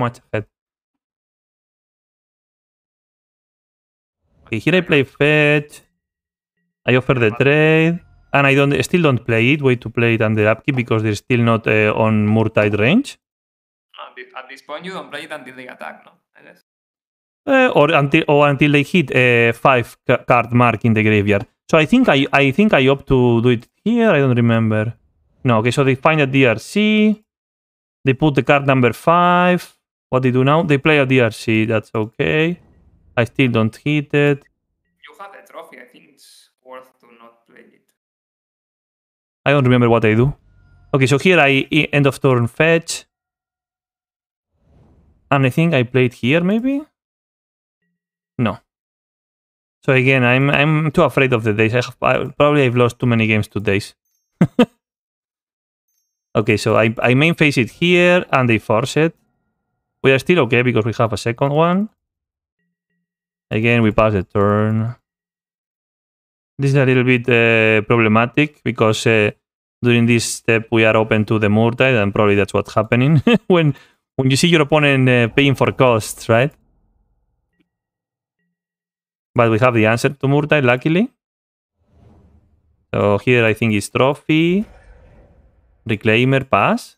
Okay, here I play fetch. I offer the trade, and I still don't play it. Wait to play it under upkeep because they're still not on Murktide range. At this point, you don't play it until they attack, no? I guess. Or until they hit a 5 card mark in the graveyard. So I think I opt to do it here. I don't remember. No, okay. So they find a DRC. They put the card number 5. What they do now? They play a DRC. That's okay. I still don't hit it. You have the trophy. I think it's worth to not play it. I don't remember what I do. Okay, so here I end of turn fetch. And I think I played here, maybe? No. So again, I'm too afraid of the days. I've lost too many games to days. Okay, so I main phase it here, and they force it. We are still okay because we have a second one. Again, we pass the turn. This is a little bit problematic because during this step we are open to the Murktide, and probably that's what's happening. when you see your opponent paying for costs, right? But we have the answer to Murktide, luckily. So here I think is Trophy, Reclaimer, pass.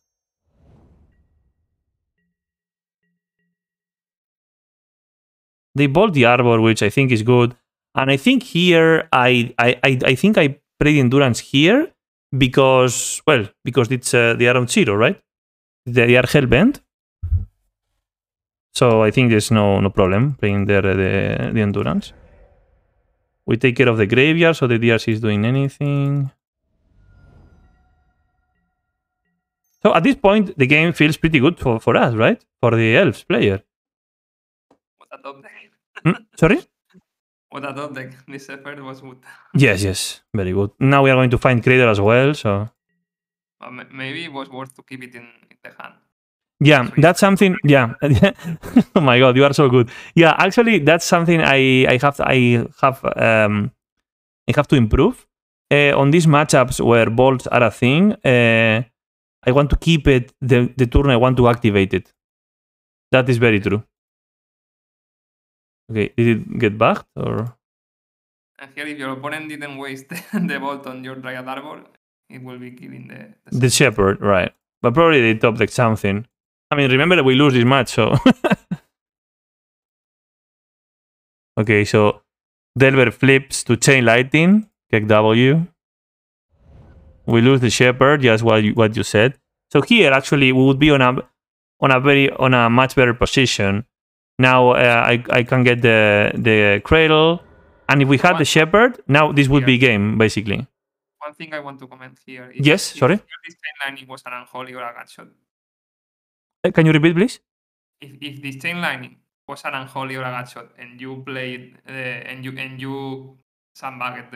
They bolt the Arbor, which I think is good. And I think here, I think I played Endurance here because, well, because it's they are on 0, right? They are Hellbent. So I think there's no problem playing there the Endurance. We take care of the graveyard, so the DRC is doing anything. So at this point, the game feels pretty good for us, right? For the Elves player. What a top deck. Sorry? What a top deck. This effort was good. Yes. Very good. Now we are going to find Cradle as well, so... Maybe it was worth to keep it in the hand. Yeah, that's something. Yeah. Oh my god, you are so good. Yeah, actually, that's something I have to improve on these matchups where bolts are a thing. I want to keep it the turn I want to activate it. That is very true. Okay, did it get backed or? And here, if your opponent didn't waste the bolt on your Dryad Arbor, it will be killing the Shepherd, right? But probably they top deck something. I mean, remember that we lose this match, so... Okay, so Delver flips to Chain Lightning, Keck W. We lose the Shepherd, just what you said. So here, actually, we would be on a much better position. Now I can get the Cradle, and if we had the Shepherd, now this would be game, basically. One thing I want to comment here is sorry? If this Chain Lightning was an Unholy or a Gutshot. Can you repeat, please? If this Chain Lightning was an Unholy or a Gutshot, and you played and you sandbagged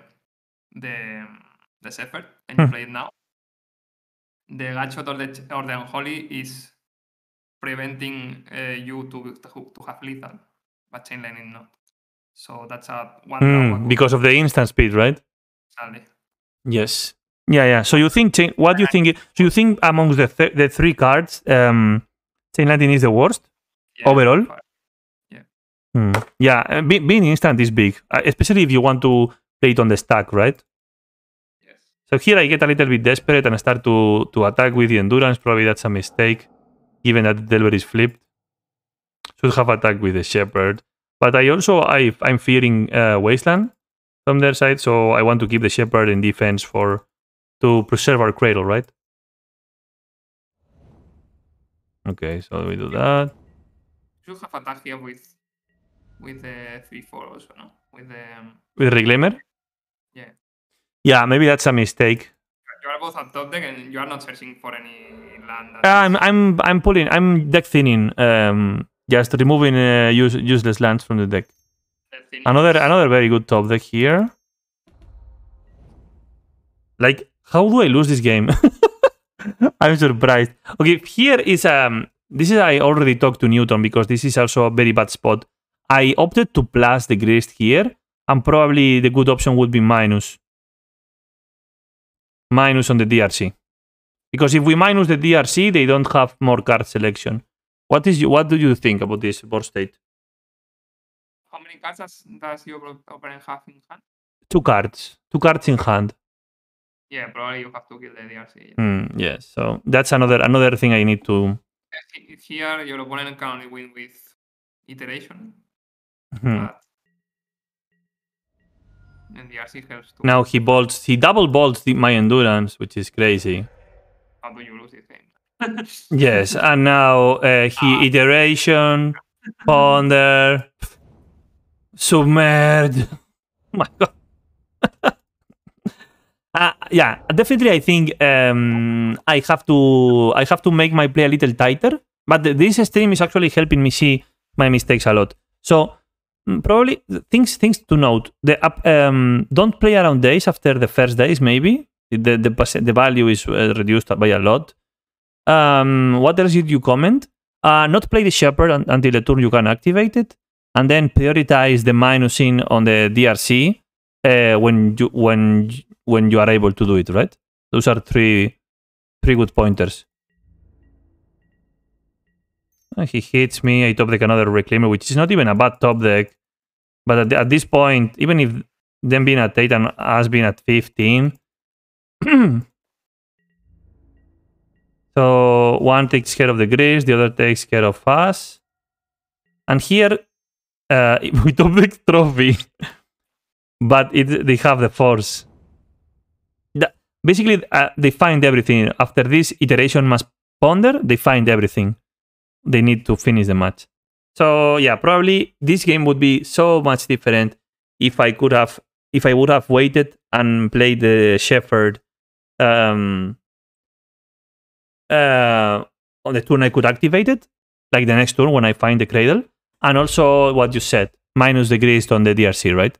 the Shepherd, and you play it now, the Gutshot or the Unholy is preventing you to have lethal, but Chain Lightning not. So that's a one. Because of the instant speed, right? Exactly. Yes. Yeah. So you think what do you think? So you think amongst the three cards, Chain Lightning is the worst overall? Yeah. Yeah. Being instant is big, especially if you want to play it on the stack, right? Yes. So here I get a little bit desperate and start to attack with the Endurance. Probably that's a mistake, given that the Delver is flipped. Should have attacked with the Shepherd, but I'm fearing Wasteland from their side, so I want to keep the Shepherd in defense to preserve our Cradle, right? Okay, so we do that. You should have attacked here with the 3/4 also, no? With Reclaimer? Yeah. Yeah, maybe that's a mistake. You are both on top deck and you are not searching for any land. I'm deck thinning. Just removing useless lands from the deck. Another very good top deck here. Like, how do I lose this game? I'm surprised. Okay, here is this is I already talked to Newton because this is also a very bad spot. I opted to plus the Grist here, and probably the good option would be minus. Minus on the DRC. Because if we minus the DRC, they don't have more card selection. What do you think about this board state? How many cards does your opponent have in hand? 2 cards. 2 cards in hand. Yeah, probably you have to kill the DRC. Yes, so that's another thing I need to... Here, your opponent can only win with iteration. But... And DRC helps too. Now he double bolts my Endurance, which is crazy. How do you lose this game? Yes, and now he iteration, ponder, submerge. Oh my god. Yeah, definitely. I think I have to make my play a little tighter. But this stream is actually helping me see my mistakes a lot. So probably things to note. Don't play around days after the first days. Maybe the value is reduced by a lot. What else did you comment? Not play the Shepherd until the turn you can activate it, and then prioritize the minusing on the DRC when you are able to do it, right? Those are three good pointers. He hits me. I top deck another Reclaimer, which is not even a bad top deck. But at this point, even if them being at 8 and us being at 15, so one takes care of the Greece, the other takes care of us. And here, we top the trophy, but they have the force. Basically, they find everything. After this iteration must ponder, they find everything. They need to finish the match. So yeah, probably this game would be so much different if I would have waited and played the Shepherd on the turn I could activate it, like the next turn when I find the Cradle. And also what you said, minus the Grease on the DRC, right?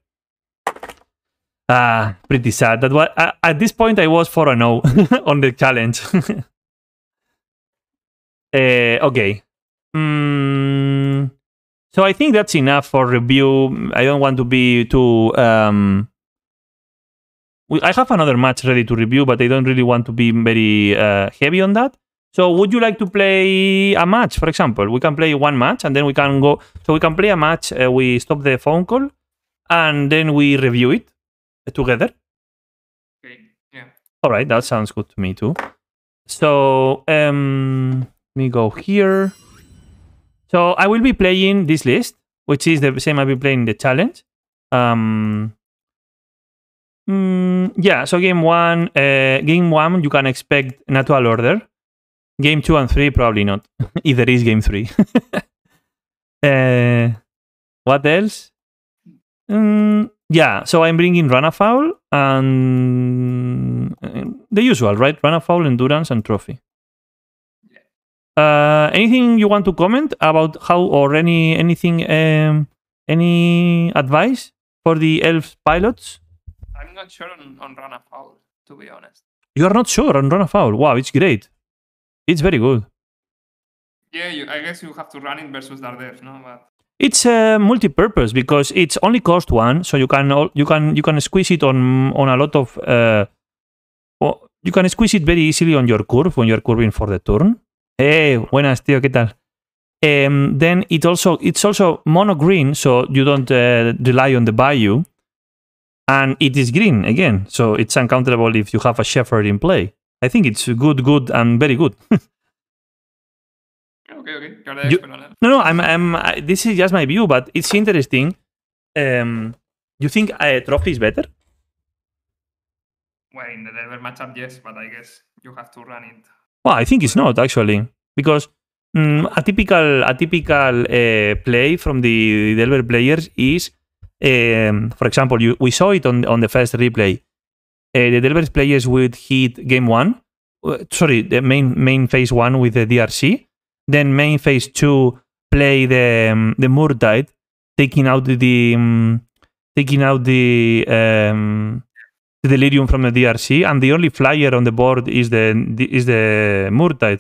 Pretty sad. That was, at this point I was 4-0 on the challenge. Okay. So I think that's enough for review. I don't want to be too... I have another match ready to review, but I don't really want to be very heavy on that. So would you like to play a match, for example? We can play one match and then we can go... So we can play a match, we stop the phone call, and then we review it together. Okay, yeah. All right, that sounds good to me too. So let me go here. So I will be playing this list, which is the same I'll be playing the challenge. Yeah, so game one, you can expect natural order. Game 2 and 3, probably not. If there is game 3. What else? Yeah, so I'm bringing Run-a-Foul and the usual, right? Run-a-Foul, Endurance, and Trophy. Anything you want to comment about how, or anything, any advice for the Elves pilots? I'm not sure on Run-a-Foul, to be honest. You are not sure on Run-a-Foul? Wow, it's great. It's very good. Yeah, I guess you have to run it versus Dardev, no? But it's multi-purpose because it's only cost 1, so you can squeeze it on a lot of. You can squeeze it very easily on your curve when you're curving for the turn. Hey, buenas, tío, ¿qué tal? Then it's also mono green, so you don't rely on the bayou, and it is green again, so it's uncounterable if you have a Shepherd in play. I think it's good, and very good. Okay. No. This is just my view, but it's interesting. You think Trophy is better? Well, in the Delver matchup, yes, but I guess you have to run it. Well, I think it's not actually, because a typical play from the Delver players is, for example, we saw it on the first replay. The Delver players would hit game 1, the main phase 1 with the DRC, then main phase 2 play the Murktide, taking out the Delirium from the DRC, and the only flyer on the board is the Murktide.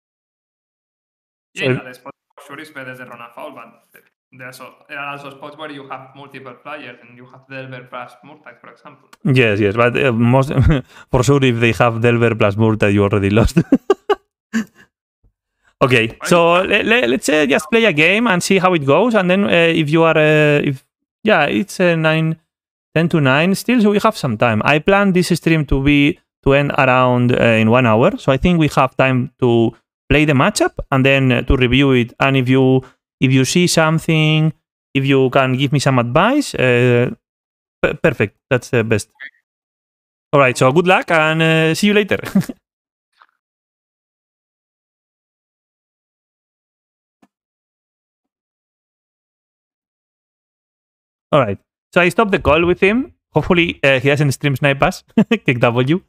Yeah, so, the spot for sure is better than Run-a-Foul, but there are also spots where you have multiple flyers and you have Delver plus Murktide, for example. Yes, but most for sure, if they have Delver plus Murktide, you already lost. Okay, so let's just play a game and see how it goes, and then if you are it's 10-9 still, so we have some time. I plan this stream to end around in 1 hour, so I think we have time to play the matchup and then to review it. And if you see something, if you can give me some advice, perfect. That's the best. All right, so good luck and see you later. All right. So I stopped the call with him. Hopefully he doesn't stream snipe us. Kick W.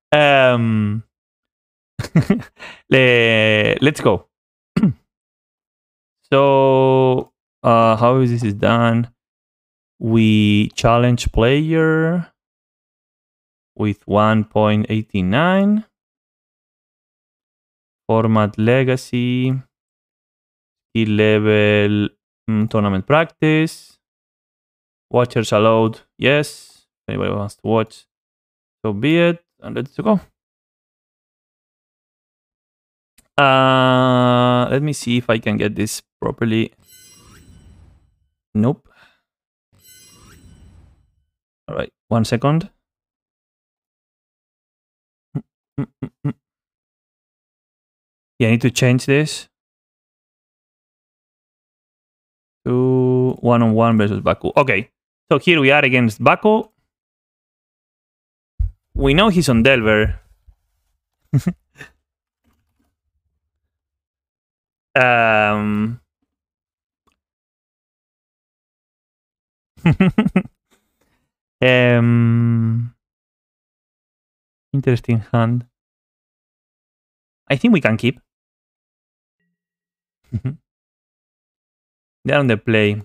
Let's go. So how is this done? We challenge player with 1.89. Format legacy. Skill level tournament practice. Watchers allowed, yes. If anybody wants to watch, so be it. And let's go. Let me see if I can get this properly. Nope. All right, 1 second. Yeah, I need to change this to 1-on-1 versus Baku. Okay, so here we are against Baku. We know he's on Delver. um, interesting hand. I think we can keep. They're on the play.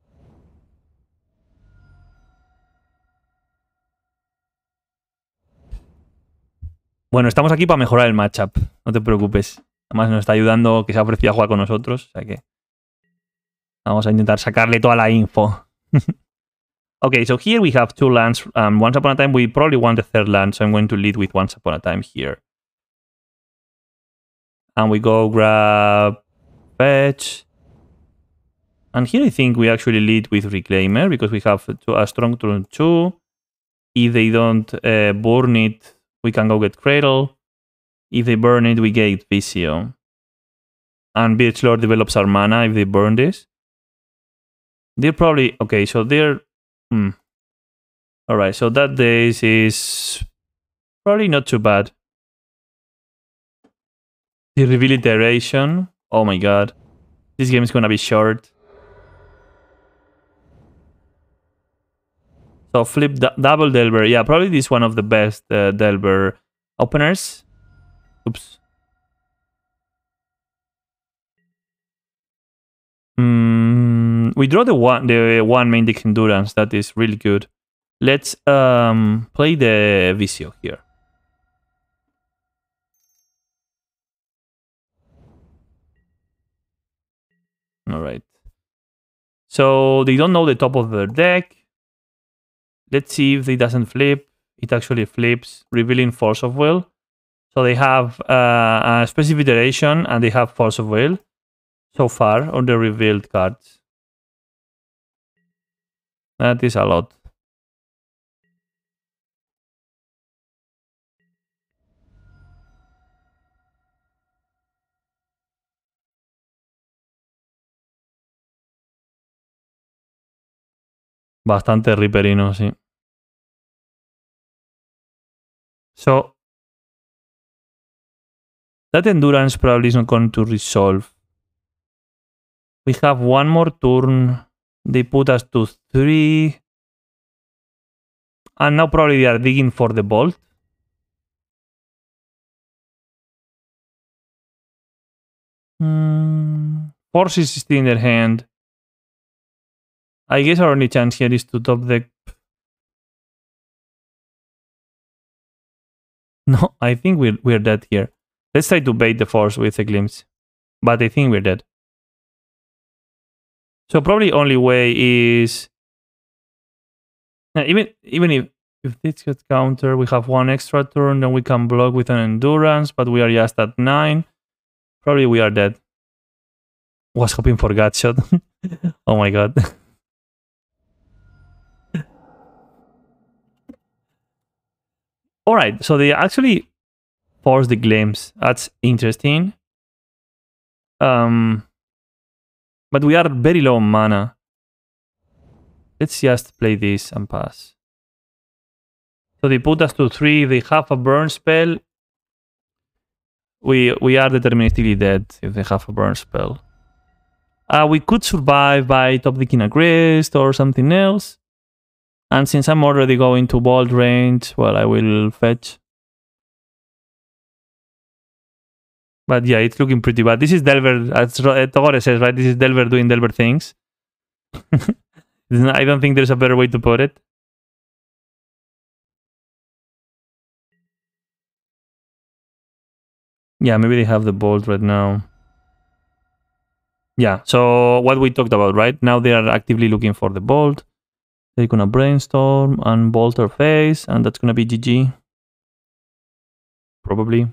Bueno, estamos aquí para mejorar el matchup. No te preocupes. Además nos está ayudando que se ha ofrecido a jugar con nosotros. O sea que vamos a intentar sacarle toda la info. Okay, so here we have 2 lands. Once upon a time, we probably want the 3rd land. So I'm going to lead with Once Upon a Time here. And we go grab fetch. And here I think we actually lead with Reclaimer because we have a strong turn 2. If they don't burn it, we can go get Cradle. If they burn it, we get Visio. And Birchlord develops our mana if they burn this. They're probably... Okay, so they're... Alright, so that days is probably not too bad. The reveal iteration. Oh my god. This game is gonna be short. So flip double Delver. Yeah, probably this is one of the best Delver openers. Oops. We draw the one main deck Endurance. That is really good. Let's play the Visio here. All right. So they don't know the top of their deck. Let's see if it doesn't flip. It actually flips, revealing Force of Will. So they have a specific iteration and they have Force of Will so far on the revealed cards. That is a lot. Bastante riperino, sí. So that Endurance probably is not going to resolve. We have one more turn. They put us to 3. And now probably they are digging for the Bolt. Force is still in their hand. I guess our only chance here is to top deck. No, I think we're dead here. Let's try to bait the Force with a Glimpse. But I think we're dead. So probably only way is... Even if this gets counter, we have one extra turn, then we can block with an Endurance, but we are just at 9. Probably we are dead. Was hoping for Gutshot. Oh my god. Alright, so they actually force the Glimpse. That's interesting. But we are very low on mana. Let's just play this and pass. So they put us to 3. They have a burn spell. We are deterministically dead if they have a burn spell. We could survive by top decking a Grist or something else. And since I'm already going to Bolt range, well, I will fetch. But yeah, it's looking pretty bad. This is Delver, as Togore says, right? This is Delver doing Delver things. I don't think there's a better way to put it. Yeah, maybe they have the Bolt right now. Yeah, so what we talked about, right? Now they are actively looking for the Bolt. They're gonna brainstorm and bolt our face, and that's gonna be GG. Probably.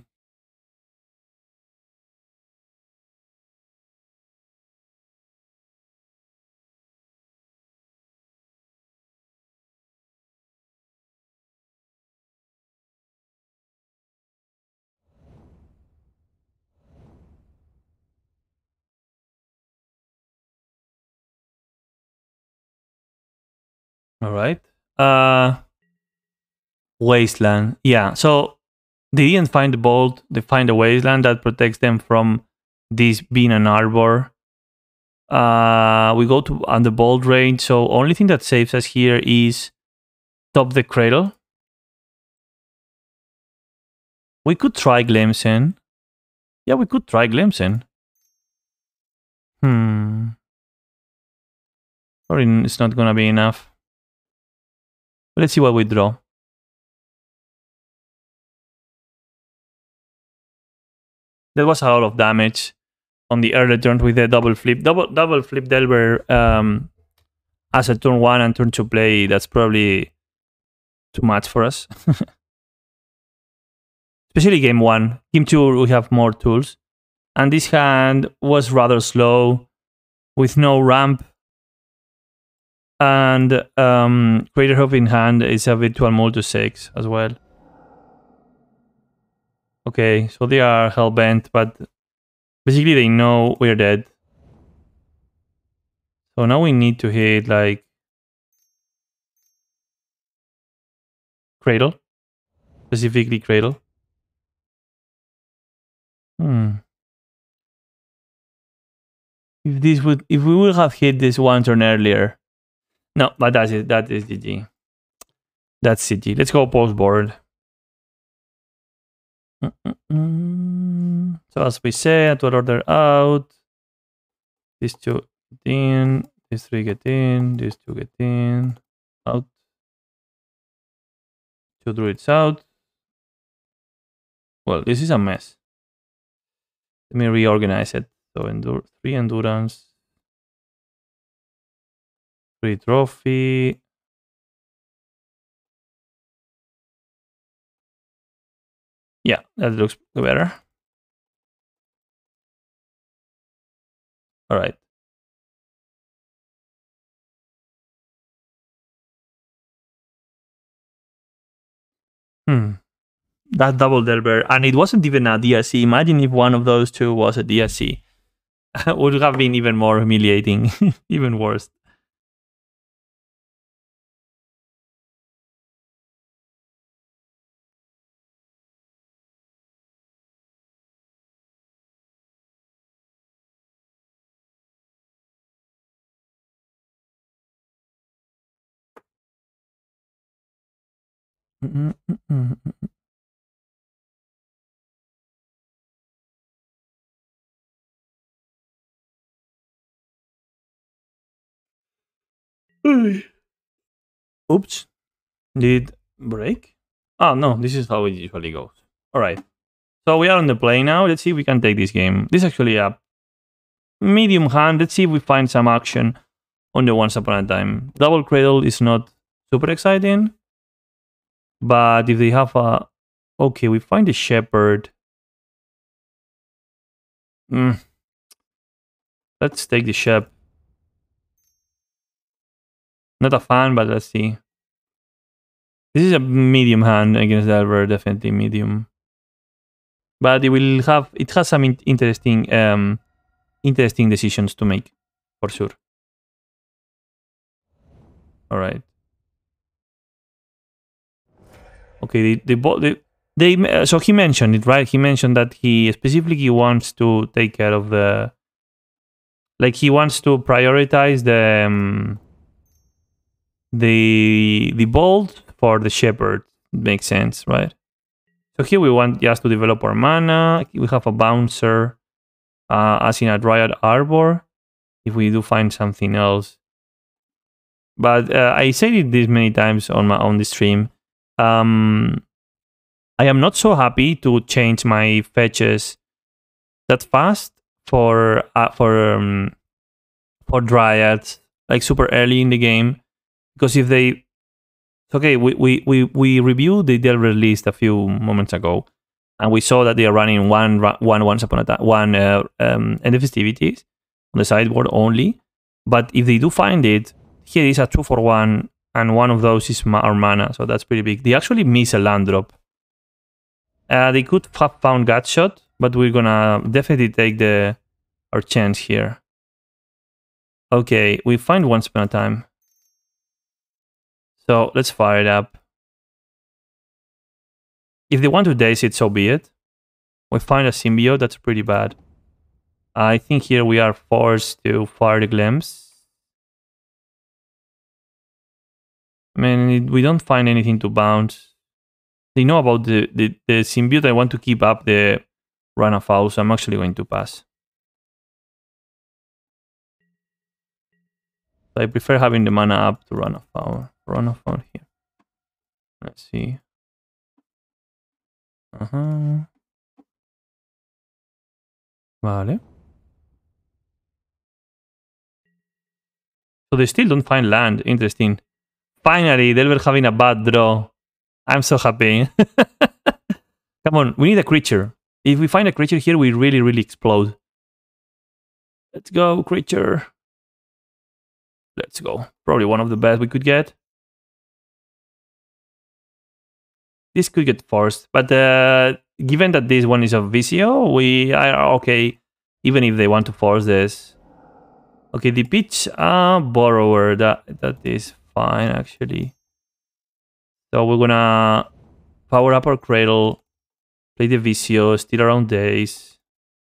All right. Wasteland. Yeah. So they didn't find the bolt. They find a wasteland that protects them from this being an arbor. We go to on the bolt range. So only thing that saves us here is top the cradle. We could try Glemsen. Yeah, we could try Glemsen. Probably it's not gonna be enough. But let's see what we draw. That was a lot of damage on the early turn with the double flip. Double flip Delver as a turn 1 and turn 2 play, that's probably too much for us. Especially game 1. Game 2 we have more tools. And this hand was rather slow with no ramp. And Craterhoof in hand is a virtual mult to 6 as well. Okay, so they are hellbent, but basically they know we're dead. So now we need to hit like Cradle. Specifically Cradle. If we would have hit this one turn earlier. No, but that's it. That is GG. That's GG. Let's go post board. So as we said, to order out. These 2 get in. These 3 get in. These 2 get in. Out. 2 druids out. Well, this is a mess. Let me reorganize it. So 3 endurance. 3 trophy. Yeah, that looks better. All right. That double Delver, and it wasn't even a DRC. Imagine if one of those two was a DRC. Would have been even more humiliating, even worse. Oops. Did it break? Oh, no. This is how it usually goes. All right. So we are on the play now. Let's see if we can take this game. This is actually a medium hand. Let's see if we find some action on the Once Upon a Time. Double Cradle is not super exciting. But if they have a... Okay, we find the Shepherd. Let's take the Shep. Not a fan, but let's see. This is a medium hand against Delver, definitely medium. But it has some interesting decisions to make, for sure. All right. Okay, so he mentioned it, right? He mentioned that he specifically wants to take care of the... Like, he wants to prioritize the bolt for the Shepherd. It makes sense, right? So here we want just to develop our mana. We have a bouncer, as in a Dryad Arbor, if we do find something else. But I said this many times on the stream. I am not so happy to change my fetches that fast for Dryads, like super early in the game, because if they... Okay, we reviewed the Delver list a few moments ago, and we saw that they are running one Once Upon a Time, one End of Festivities on the sideboard only. But if they do find it, here is a 2-for-1, and one of those is our mana, so that's pretty big. They actually miss a land drop. They could have found Gutshot, but we're gonna definitely take our chance here. Okay, we find Once Upon a Time. So let's fire it up. If they want to daze it, so be it. We find a symbiote, that's pretty bad. I think here we are forced to fire the glimpse. I mean, we don't find anything to bounce. They know about the symbiote. I want to keep up the run of foul, so I'm actually going to pass. So I prefer having the mana up to run a foul. Run a foul here. Let's see. Vale. So they still don't find land. Interesting. Finally, they were having a bad draw. I'm so happy. Come on, we need a creature. If we find a creature here, we really, really explode. Let's go, creature. Let's go. Probably one of the best we could get. This could get forced, but given that this one is a Visio, we are okay, even if they want to force this. Okay, the pitch borrower, that is fine actually. So we're gonna power up our cradle, play the Visio, steal around days.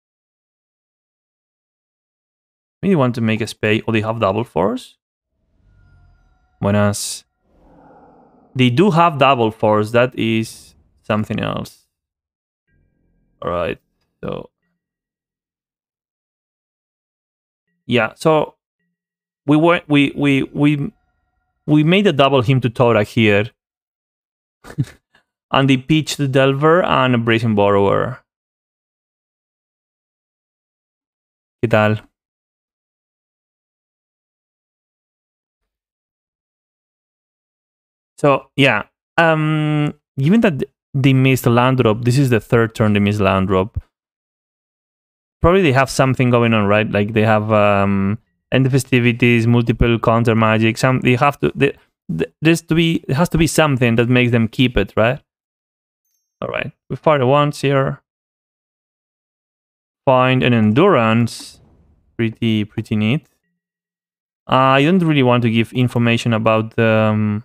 Maybe want to make a spade. Oh, they have double force? Buenas. They do have double force. That is something else. Alright, so... Yeah, so... We made a double him to Tora here. And they pitched the Delver and a Brazen Borrower. ¿Qué tal? So, yeah. Given that they missed a land drop, this is the third turn they missed land drop. Probably they have something going on, right? Like they have end festivities, multiple counter magic. They have to. There has to be something that makes them keep it, right? All right, we fire the ones here. Find an endurance, pretty neat. I don't really want to give information about the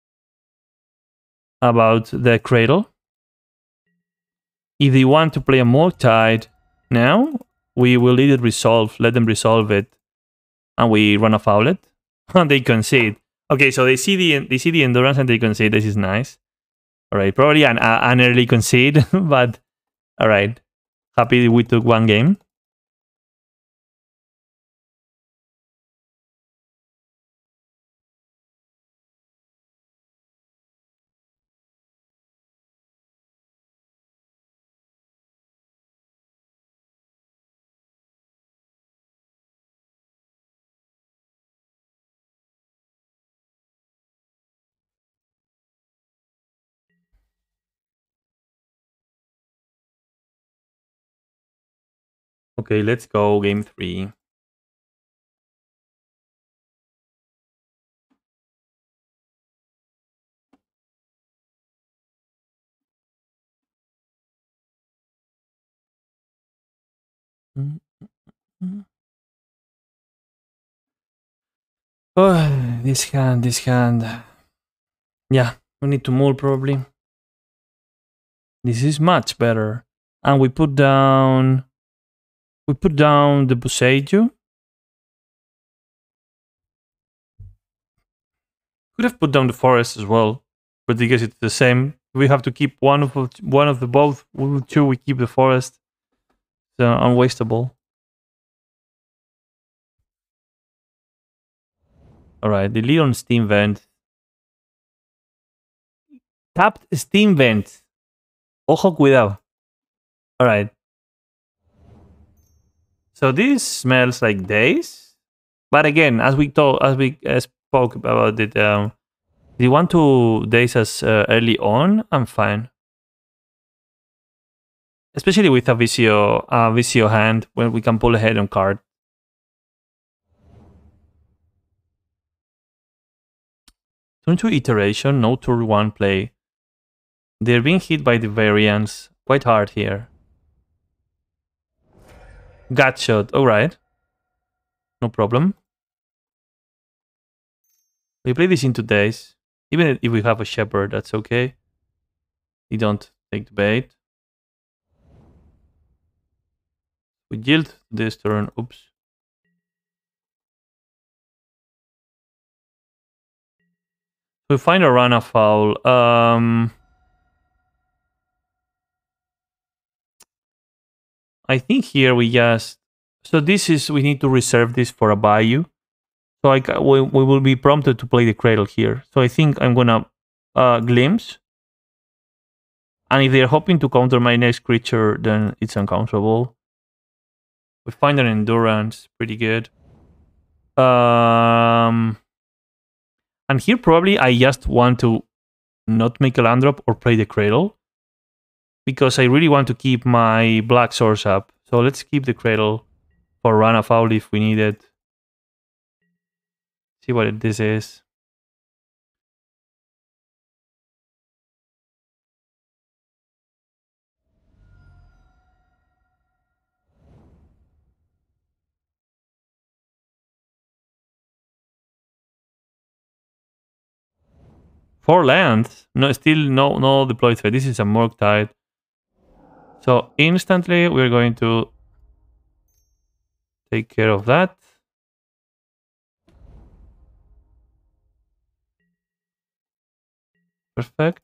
cradle. If they want to play a Mortide now, we will let them resolve it, and we run a foulet, and they concede. Okay, so they see the endurance and they concede. This is nice. All right, probably an early concede, but all right. Happy we took one game. Okay, let's go game 3. Oh, this hand. Yeah, we need to mull probably. This is much better. And we put down the Boseiju. Could have put down the forest as well, but because it's the same, we have to keep one of the both. Two, we keep the forest. So unwastable. All right, the lead on Steam Vent. Tapped Steam Vent. Ojo, cuidado. All right. So this smells like days, but again, as we spoke about it, do you want to days us early on? I'm fine. Especially with a Visio hand, when we can pull ahead on card. Turn 2 iteration, no turn 1 play. They're being hit by the variants quite hard here. Gut shot, alright. No problem. We play this in 2 days. Even if we have a shepherd, that's okay. We don't take the bait. We yield this turn. Oops. We find a run a foul. I think here we just... So this is... We need to reserve this for a bayou. So we will be prompted to play the cradle here. So I think I'm gonna glimpse. And if they're hoping to counter my next creature, then it's uncounterable. We find an endurance, pretty good. And here probably I just want to not make a land drop or play the cradle, because I really want to keep my black source up. So let's keep the cradle for run afoul if we need it. See what this is. Four lands. No, still no deployed threat. This is a Murktide. So instantly we're going to take care of that. Perfect.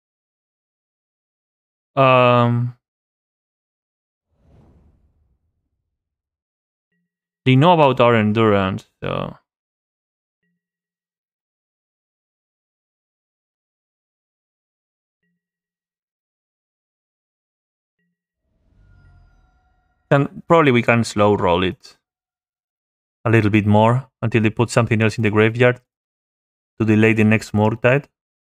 They know about our endurance, so probably we can slow roll it a little bit more until they put something else in the graveyard to delay the next Murktide.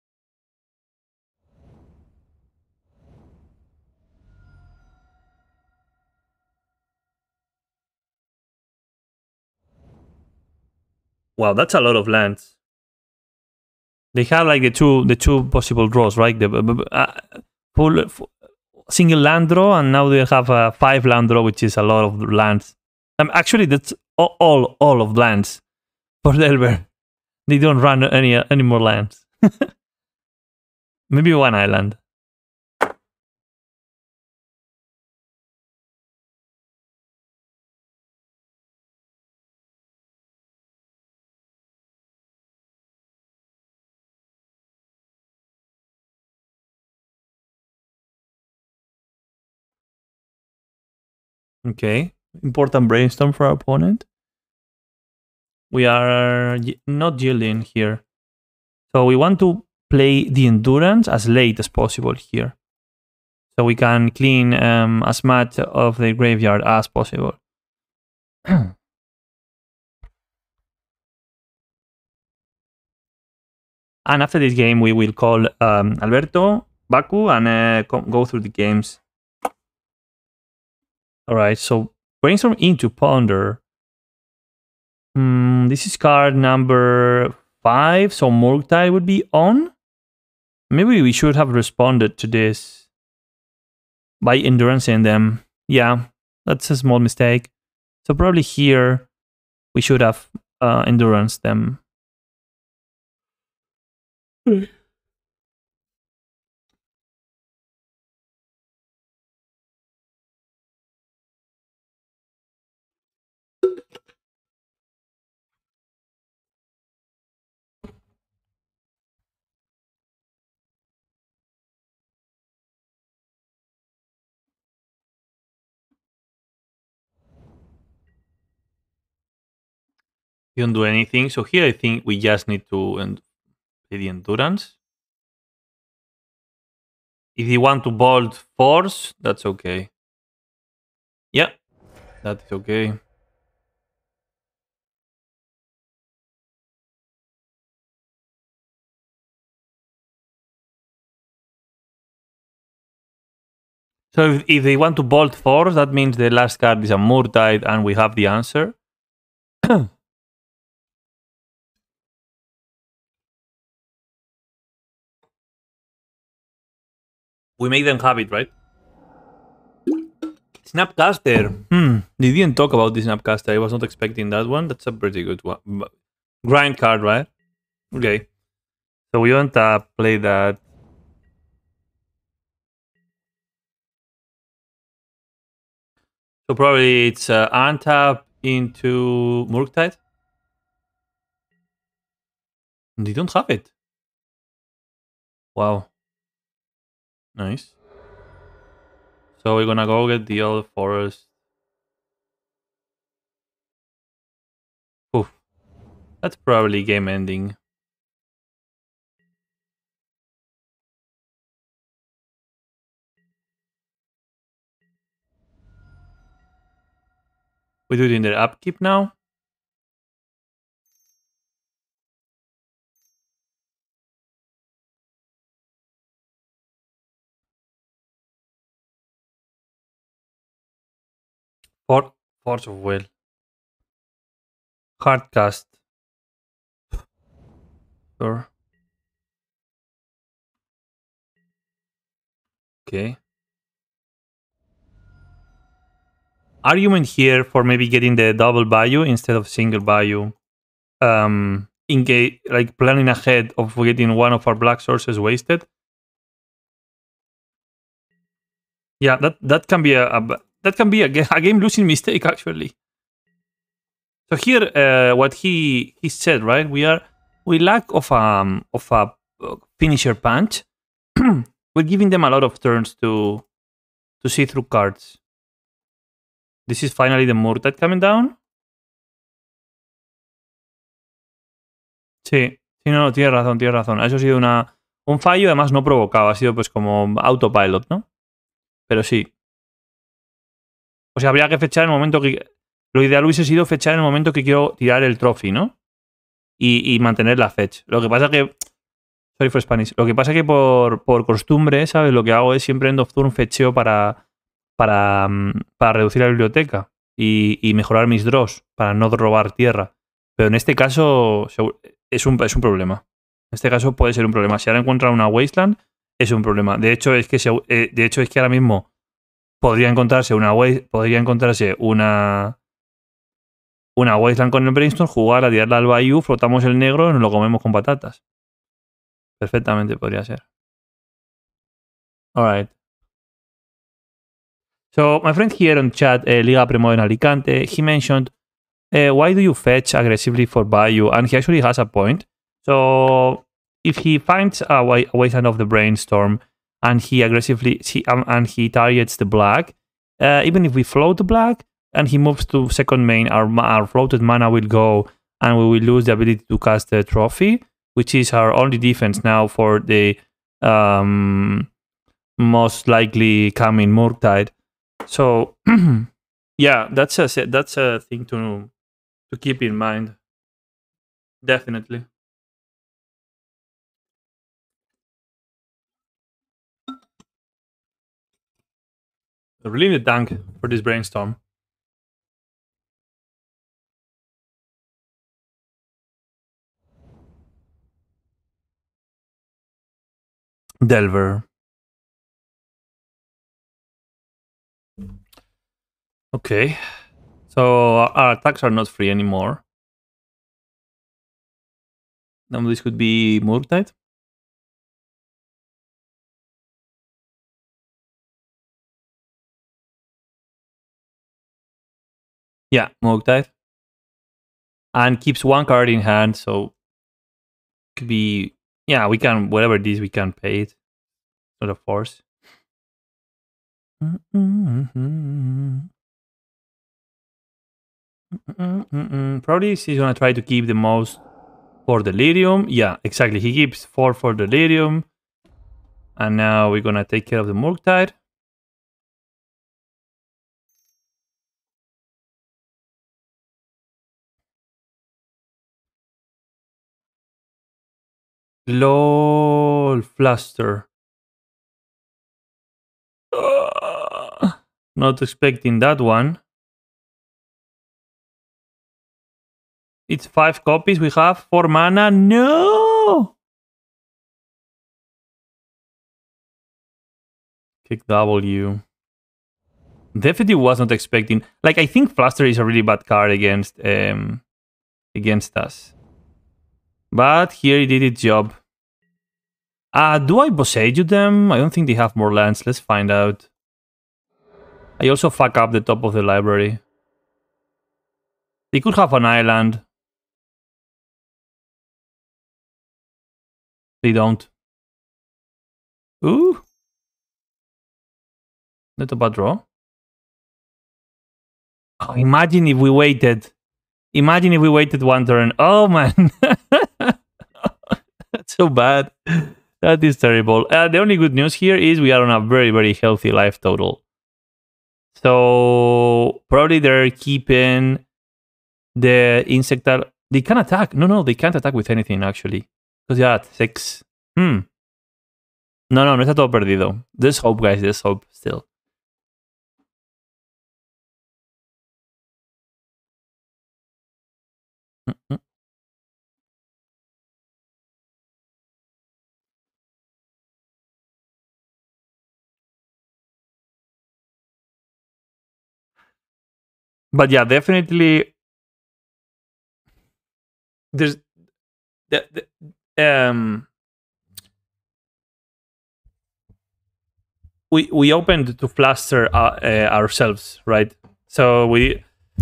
Wow, that's a lot of lands. They have like the two possible draws, right? The full single land draw, and now they have a 5 land draw, which is a lot of lands. Actually, that's all of lands for Delver. They don't run any more lands. Maybe one island. Okay, important brainstorm for our opponent. We are not yielding here. So we want to play the endurance as late as possible here. So we can clean as much of the graveyard as possible. And after this game, we will call Alberto, Baku, and go through the games. All right, so brainstorm into Ponder. This is card number 5, so Murktide would be on. Maybe we should have responded to this by endurancing them. Yeah, that's a small mistake. So probably here we should have endurance them. You don't do anything. So here I think we just need to play the endurance. If you want to bolt force, that's okay. Yeah, that is okay. So if they want to bolt force, that means the last card is a Murktide and we have the answer. We make them have it, right? Snapcaster. They didn't talk about the Snapcaster. I was not expecting that one. That's a pretty good one. Grind card, right? Okay. So we won't play that. So probably it's untap into Murktide. They don't have it. Wow. Nice. So we're gonna go get the old forest. Oof. That's probably game ending. We do it in the upkeep now. Force of Will. Hardcast. Sure. Okay. Argument here for maybe getting the double value instead of single value. In game, like planning ahead of getting one of our black sources wasted. Yeah, that can be a game losing mistake actually. So here, what he said, right? We lack of a finisher punch. We're giving them a lot of turns to see through cards. This is finally the Murktide coming down. Sí, no, tienes razón, tienes razón. Eso ha sido un fallo, además no provocado, ha sido pues como autopilot, ¿no? Pero sí. O sea, habría que fechar en el momento que... Lo ideal hubiese sido fechar en el momento que quiero tirar el trophy, ¿no? Y mantener la fetch. Lo que pasa que... Sorry for Spanish. Lo que pasa que por costumbre, ¿sabes? Lo que hago es siempre end of turn fetcheo para reducir la biblioteca y mejorar mis draws, para no robar tierra. Pero en este caso es un problema. En este caso puede ser un problema. Si ahora encuentra una Wasteland, es un problema. De hecho, es que ahora mismo podría encontrarse una Wasteland con el Brainstorm, jugar a tirarla al Bayou, flotamos el negro y nos lo comemos con patatas. Perfectamente podría ser. Alright. So, my friend here on chat, Liga Premo in Alicante, he mentioned, why do you fetch aggressively for Bayou? And he actually has a point. So, if he finds a wasteland of the Brainstorm and he aggressively and he targets the black, even if we float the black and he moves to second main, our floated mana will go and we will lose the ability to cast the trophy, which is our only defense now for the most likely coming Murktide. So yeah, that's a thing to keep in mind. Definitely. I really need a tank for this Brainstorm. Delver. Okay. So our attacks are not free anymore. Now this could be Murktide. Yeah, Murktide. And keeps one card in hand, so could be, yeah, we can, whatever it is, we can pay it. Not a force. Probably he's gonna try to keep the most for Delirium. Yeah, exactly. He keeps 4 for Delirium. And now we're gonna take care of the Murktide. LOL, Fluster. Not expecting that one. It's 5 copies. We have 4 mana. No! Kick W. Definitely was not expecting. Like, I think Fluster is a really bad card against us. But here he did its job. Do I Boseiju them? I don't think they have more lands. Let's find out. I also fuck up the top of the library. They could have an island. They don't. Ooh. Not a bad draw. Oh, imagine if we waited. Imagine if we waited one turn. Oh, man. That's so bad. That is terrible. The only good news here is we are on a very, very healthy life total. So probably they're keeping the insectal. They can attack. No, they can't attack with anything, actually. Because they're at 6. No, no está todo perdido. There's hope, guys. There's hope still. But yeah, definitely. There's we opened to fluster ourselves, right? So we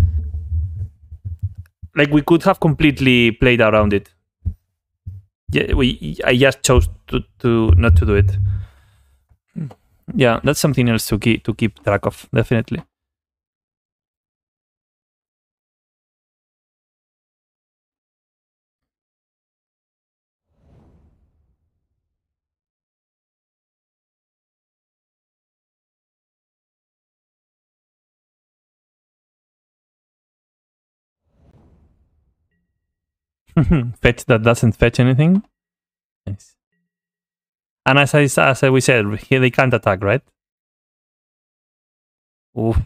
could have completely played around it. Yeah, I just chose to not to do it. Yeah, that's something else to keep track of, definitely. Fetch that doesn't fetch anything. Nice. And as we said, here they can't attack, right? Oof.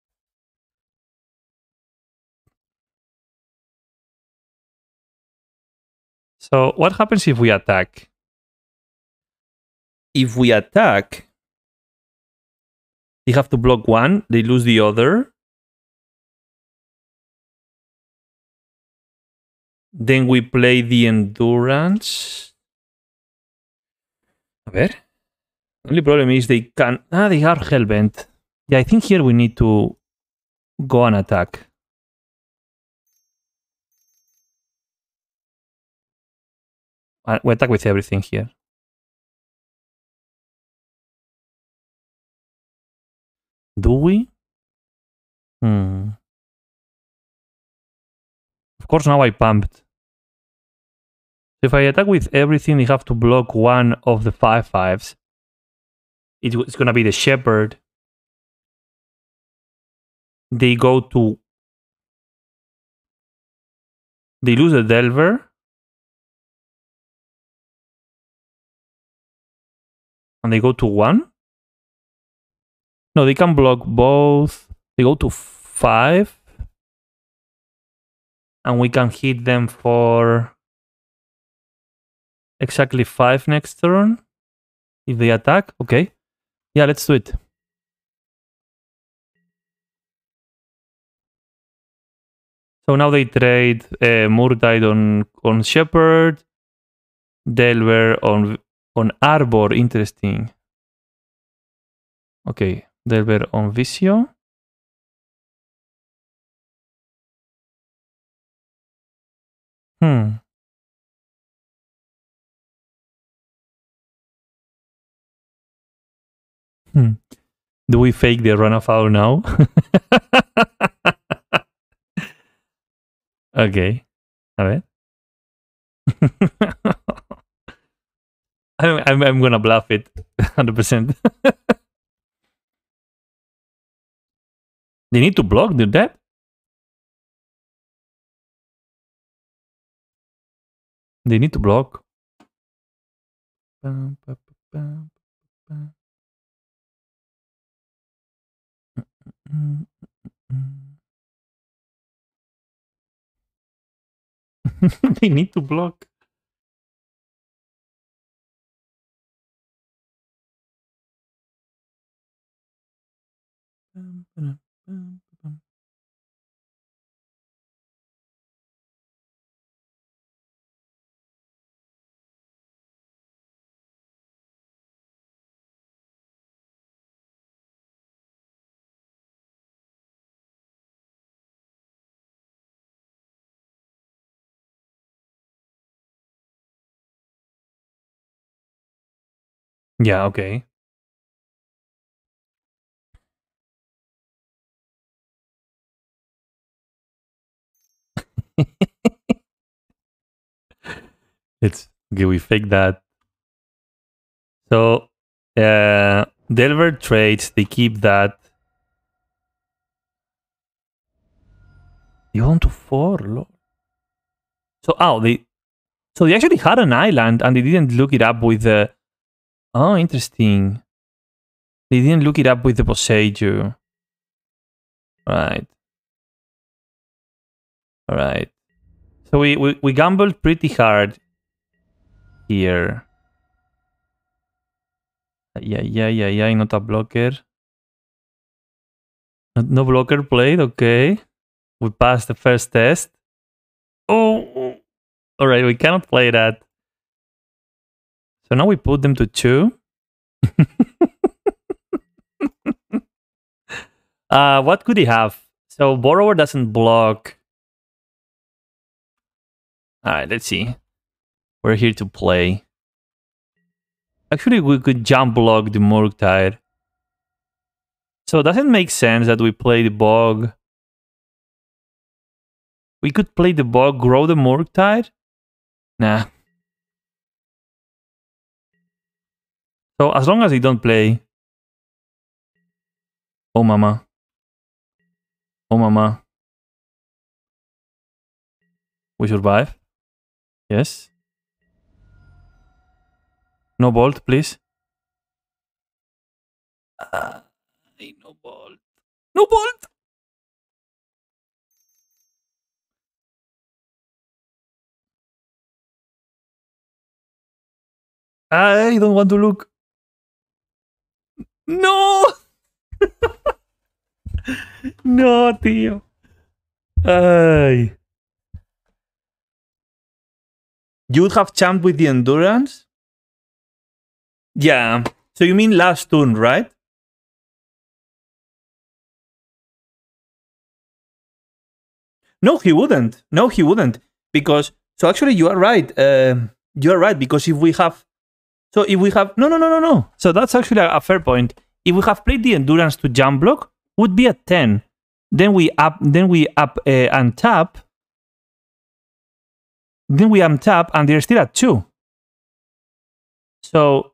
So what happens if we attack? If we attack, they have to block one, they lose the other. Then we play the endurance. A ver. Only problem is they can. They are hellbent. Yeah, I think here we need to go and attack. We attack with everything here. Do we? Of course, now I pumped. If I attack with everything, they have to block one of the 5/5s. It's gonna be the Shepherd. They go to. They lose the Delver. And they go to 1. No, they can block both. They go to 5. And we can hit them for exactly 5 next turn. If they attack, okay. Yeah, let's do it. So now they trade Murktide on Shepherd, Delver on Arbor. Interesting. Okay, Delver on Visio. Do we fake the run of our now? Okay. A ver. I'm gonna bluff it 100%. They need to block, do that? They need to block. They need to block. Yeah, okay. It's okay, we fake that. So Delver trades, they keep that. They want to 4, lord. So they actually had an island and they didn't look it up with the. Oh, interesting. They didn't look it up with the Poseidon. Right. Alright. So we gambled pretty hard here. Yeah, not a blocker. No blocker played, okay. We passed the first test. Oh, alright, we cannot play that. So now we put them to 2. What could he have? So Borrower doesn't block. Alright, let's see. We're here to play. Actually, we could jump block the Murktide. So does it make sense that we play the Bog? We could play the Bog, grow the Murktide? Nah. So as long as they don't play... Oh mama. Oh mama. We survive. Yes. No bolt, please. No bolt. No bolt! I don't want to look. No! No, tío. Ay. You would have champed with the endurance? Yeah. So you mean last turn, right? No, he wouldn't. No, he wouldn't. Because, so actually you are right. You are right, because if we have... So if we have... No. So that's actually a fair point. If we have played the endurance to jump block, would be at 10. Then we up and tap. Then we untap and they're still at 2. So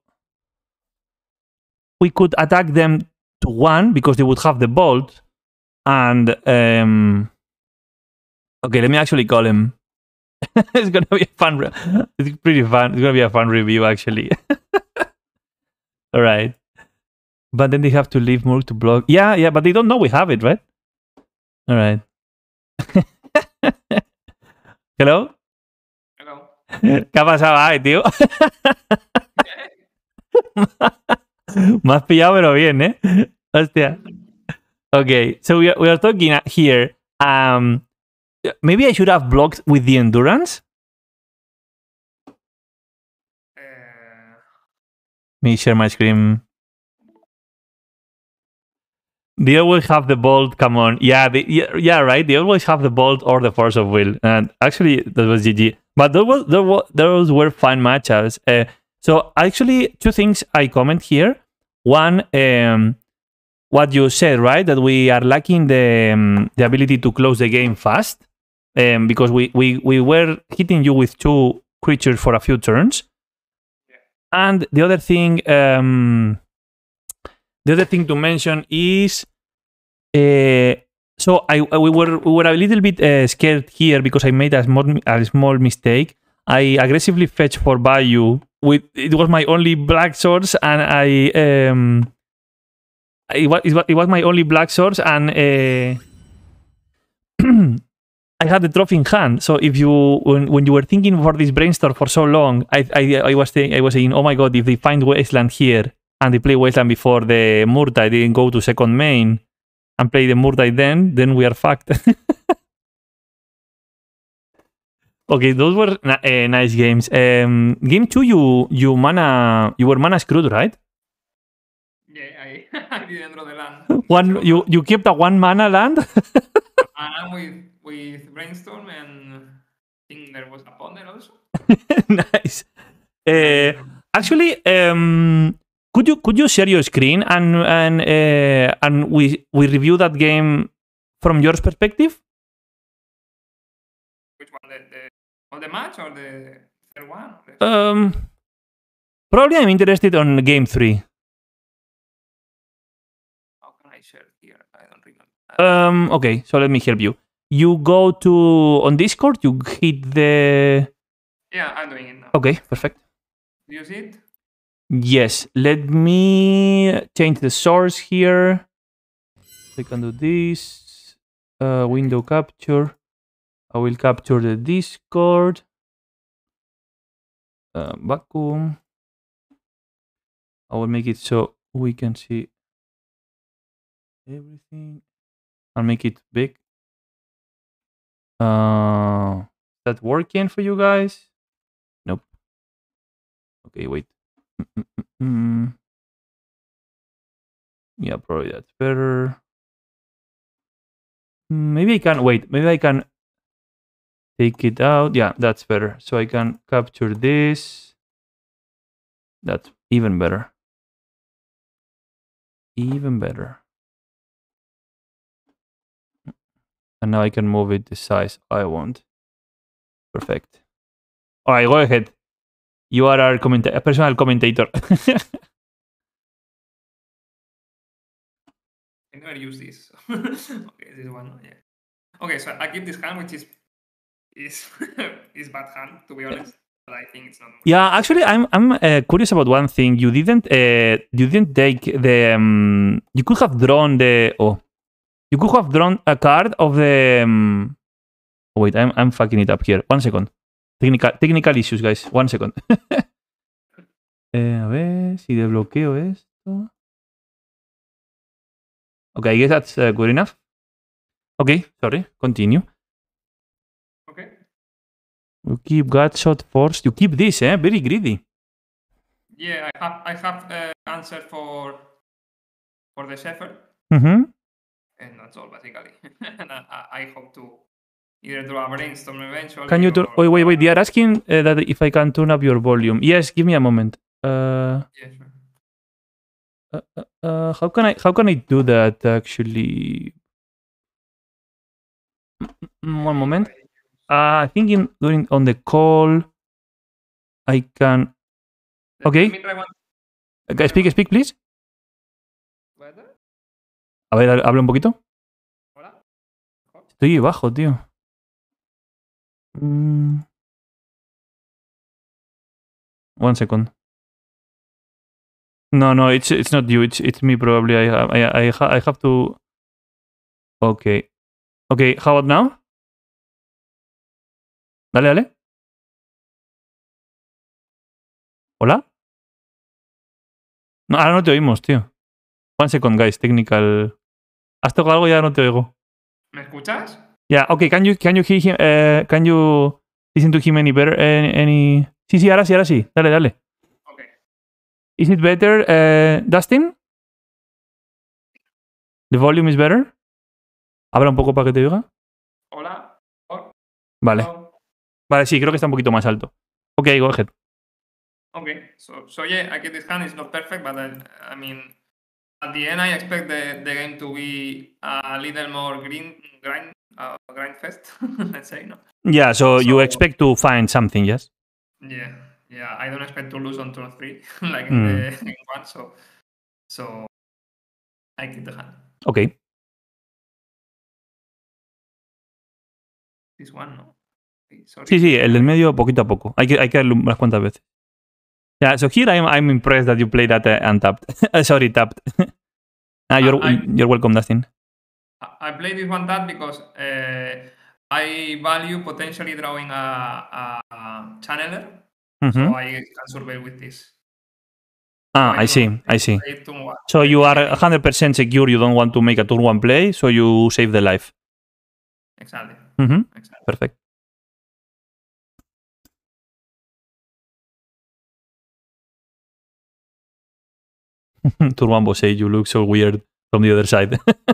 we could attack them to 1 because they would have the bolt. And okay, let me actually call him. It's gonna be a fun. It's pretty fun. It's gonna be a fun review, actually. All right. But then they have to leave Murk to block. Yeah, but they don't know we have it, right? All right. Hello. Hello. ¿Qué ha pasado ahí, tío? Me has pillado, pero bien, ¿eh? Hostia. Okay, so we are talking here. Maybe I should have blocked with the endurance. Let me share my screen. They always have the bolt. Come on, yeah, right. They always have the bolt or the force of will. And actually, that was GG. But those were fun matchups. So actually, 2 things I comment here. One, what you said, right? That we are lacking the ability to close the game fast, because we were hitting you with 2 creatures for a few turns. Yeah. And the other thing, to mention is, so we were a little bit scared here because I made a small mistake. I aggressively fetched for Bayou. It was my only black source, and it was my only black source, and I had the trophy in hand. So if when you were thinking for this brainstorm for so long, I was saying, oh my god, if they find Wasteland here and they play Wasteland before the Murktide, they didn't go to second main and play the Murktide then we are fucked. Okay, those were nice games. Game 2, you were mana screwed, right? Yeah, I didn't draw the land. You kept a 1 mana land? And with Brainstorm, and I think there was a ponder also. Nice. Actually, Could you share your screen and we review that game from your perspective? Which one? Of the match or the third one? Probably I'm interested on game 3. How can I share here? I don't remember. Okay, so let me help you. You go to on Discord, you hit the... Yeah, I'm doing it now. Okay, perfect. Do you see it? Yes, let me change the source here. I can do this. Window capture. I will capture the Discord. Vacuum. I will make it so we can see everything. I'll make it big. Is that working for you guys? Nope. Okay, wait. Yeah, probably that's better. Maybe I can wait. Maybe I can take it out. Yeah, that's better. So I can capture this. That's even better. Even better. And now I can move it the size I want. Perfect. All right, go ahead. You are our personal commentator. I never use this. Okay, this one, yeah. Okay, so I keep this hand, which is bad hand, to be honest. But I think it's not. Yeah, actually, I'm curious about one thing. You didn't take the. You could have drawn the. Oh, you could have drawn a card of the. Oh, wait, I'm fucking it up here. 1 second. Technical issues, guys. 1 second. A ver si desbloqueo esto. Okay, I guess that's good enough. Okay, sorry. Continue. Okay. You keep Gutshot Force. You keep this, eh? Very greedy. Yeah, I have answered for the Shepherd. Mm-hmm. And that's all, basically. And I hope to either draw a brainstorm eventually. Can you wait. They are asking that if I can turn up your volume. Yes, give me a moment. Yeah, sure. How can I do that actually? 1 moment. I think during on the call I can. Okay. Speak, please. A ver, habla un poquito. Hola. Estoy bajo, tío. 1 second. No, it's not you. It's me probably. I have to. Okay. Okay. How about now? Dale. ¿Hola? No, ahora no te oímos, tío. 1 second, guys. Technical. Has tocado algo y ya no te oigo. ¿Me escuchas? Yeah. Okay. Can you hear him? Can you listen to him any better? Any? Sí, ahora sí. Dale. Okay. Is it better, Dustin? The volume is better. Habla un poco para que te oiga. Hola. Vale. Hello. Vale, sí, creo que está un poquito más alto. Okay, go ahead. Okay, so yeah, I get this hand. It's not perfect, but I mean, at the end, I expect the game to be a little more grind fest, let's say, no? Yeah, so you expect to find something, yes? Yeah. I don't expect to lose on turn 3 like in the game 1, so I keep the hand. Okay. This one, no. Sorry. Sí, el del medio poquito a poco. Hay que darle unas cuantas veces. Yeah, so here I'm impressed that you play that untapped. Sorry, tapped. You're welcome, Dustin. I play this one tapped because I value potentially drawing a channeler, so I can survive with this. I see. So you are 100% secure you don't want to make a turn 1 play, so you save the life. Exactly. Exactly. Perfect. Turban say you look so weird from the other side.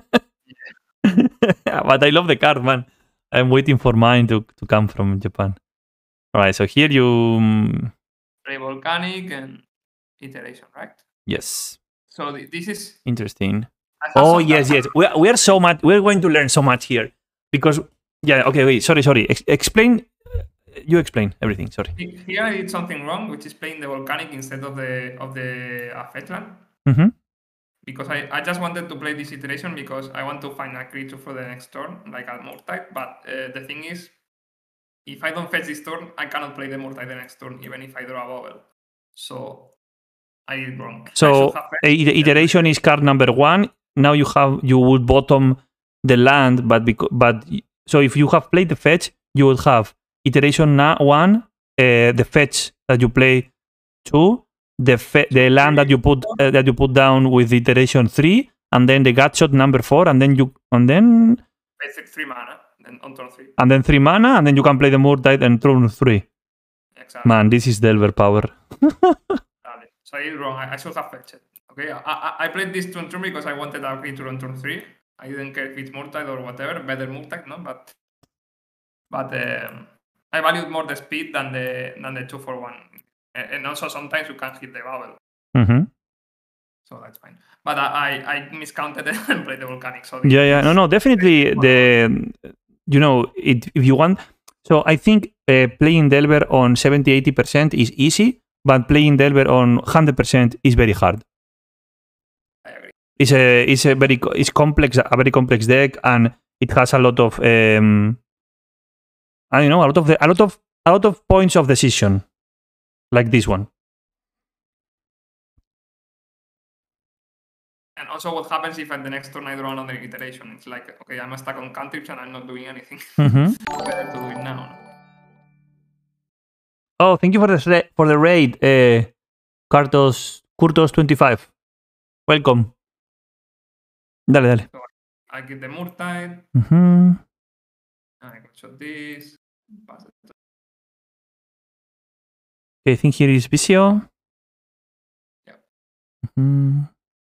But I love the card, man. I'm waiting for mine to come from Japan. Alright, so here you... Play Volcanic and Iteration, right? Yes. So this is Interesting. I have Oh some yes, data. yes. We are so much. We're going to learn so much here because yeah. Okay, wait. Sorry. Explain. You explain everything. Sorry. Here I did something wrong, which is playing the volcanic instead of the fetchland. Mm-hmm. Because I just wanted to play this iteration because I want to find a creature for the next turn, like a Murktide. But the thing is, if I don't fetch this turn, I cannot play the Murktide the next turn, even if I draw a bubble. So I did wrong. So the iteration is card number 1. Now you would bottom the land, but so if you have played the fetch, you would have iteration 1, the fetch that you play 2, the land that you put down with iteration 3, and then the gutshot number 4, and then basic 3 mana, then on turn 3, and then 3 mana, and then you can play the Murktide and turn 3. Exactly. Man, this is Delver power. So I did wrong. I should have fetched it. Okay, I played this turn 2 because I wanted a creature on turn 3. I didn't care if it's Murktide or whatever, better Murktide, no? But I valued more the speed than the 2-for-1. And also sometimes you can hit the bubble. Mm-hmm. So that's fine. But I miscounted it and played the volcanic. So No, definitely if you want. So I think playing Delver on 70-80% is easy, but playing Delver on 100% is very hard. I agree. It's a very complex deck, and it has a lot of I don't know, a lot of points of decision, like this one. And also, what happens if at the next turn I draw another iteration? It's like, okay, I'm stuck on cantrips and I'm not doing anything. Mm-hmm. Better to do it now. Oh, thank you for the raid, Kurtos25. Welcome. Dale. So I get the Murktide. Mm-hmm. I can shot this. Pass it. Okay, I think here is Visio. Yep. Mm-hmm.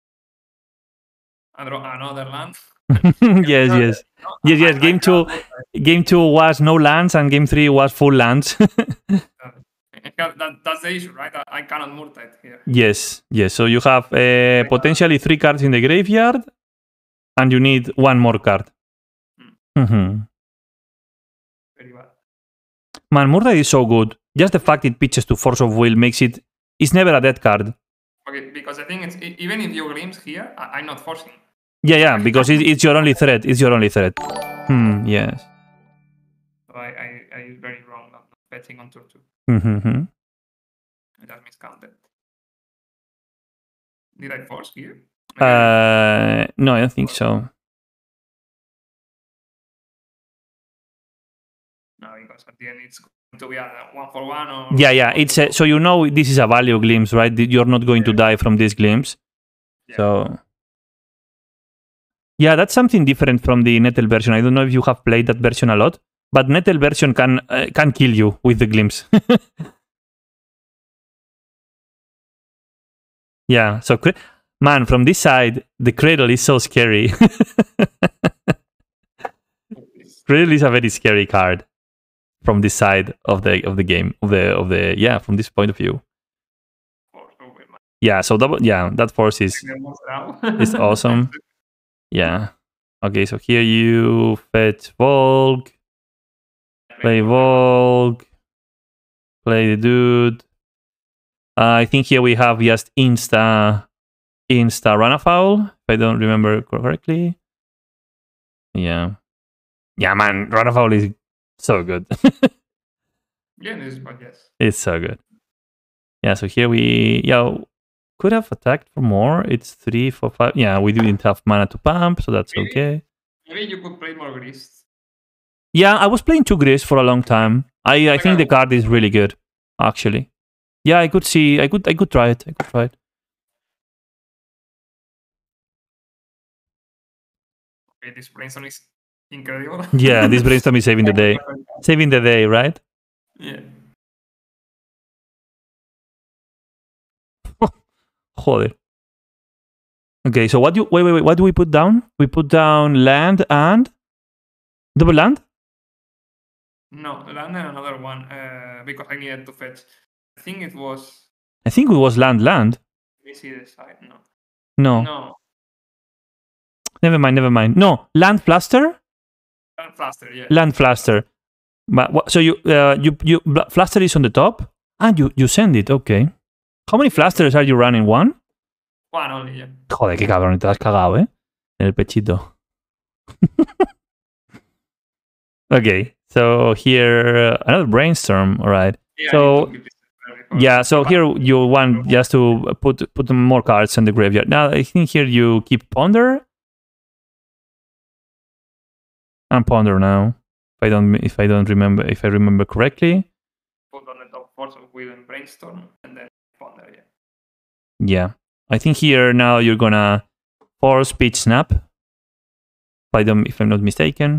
I draw another land. yes. Game 2 was no lands, and game 3 was full lands. That's the issue, right? I cannot Murktide here. Yes. So you have potentially 3 cards in the graveyard, and you need 1 more card. Mm-hmm. Very bad. Man, Murktide is so good. Just the fact it pitches to Force of Will makes it's never a dead card. Okay, because I think it's even if you glimpse here, I'm not forcing. Yeah, because it's your only threat. Yes. So I very wrong not betting on turn 2. Mm-hmm. I just miscounted. Did I force here? No, I don't think so. No, because at the end it's going to be a 1-for-1 or... Yeah. It's so this is a value glimpse, right? You're not going to die from this glimpse. Yeah. So yeah, that's something different from the Nettle version. I don't know if you have played that version a lot, but Nettle version can kill you with the glimpse. Yeah, so man, from this side, the Cradle is so scary. Cradle is a very scary card from this side of the game from this point of view. Yeah, so that force is awesome. Yeah. Okay, so here you fetch Volk, play Volk, play the dude. I think here we have just insta Runafowl, if I don't remember correctly. Yeah, man, Runafowl is so good. Yeah, it is, but yes. It's so good. Yeah, so here we could have attacked for more. It's 3, 4, 5. Yeah, we didn't have mana to pump, so that's okay. Maybe you could play more Grist. Yeah, I was playing 2 Grist for a long time. I think the card is really good, actually. Yeah, I could try it. Okay, this brainstorm is incredible. Yeah, this brainstorm is saving the day. Saving the day, right? Yeah. Joder. Okay, so what do we put down? We put down land and double land? No, land and another one because I needed to fetch. I think it was land. Let me see the side. No. No. No. Never mind. Never mind. No. Land Fluster. Fluster. Yeah. Land Fluster. But so Fluster is on the top, and you send it. Okay. How many Flusters are you running? One. One only. Yeah. Joder, qué cabrón, te has cagado, En el pechito. Okay. So here another brainstorm. All right. Yeah, So so here you want just to put more cards in the graveyard. Now I think here you keep Ponder and Ponder now. If I remember correctly. Put on the top Force of Will and Brainstorm, and then Ponder. Yeah. Yeah. I think here now you're gonna force Pitch Snap. If I'm not mistaken.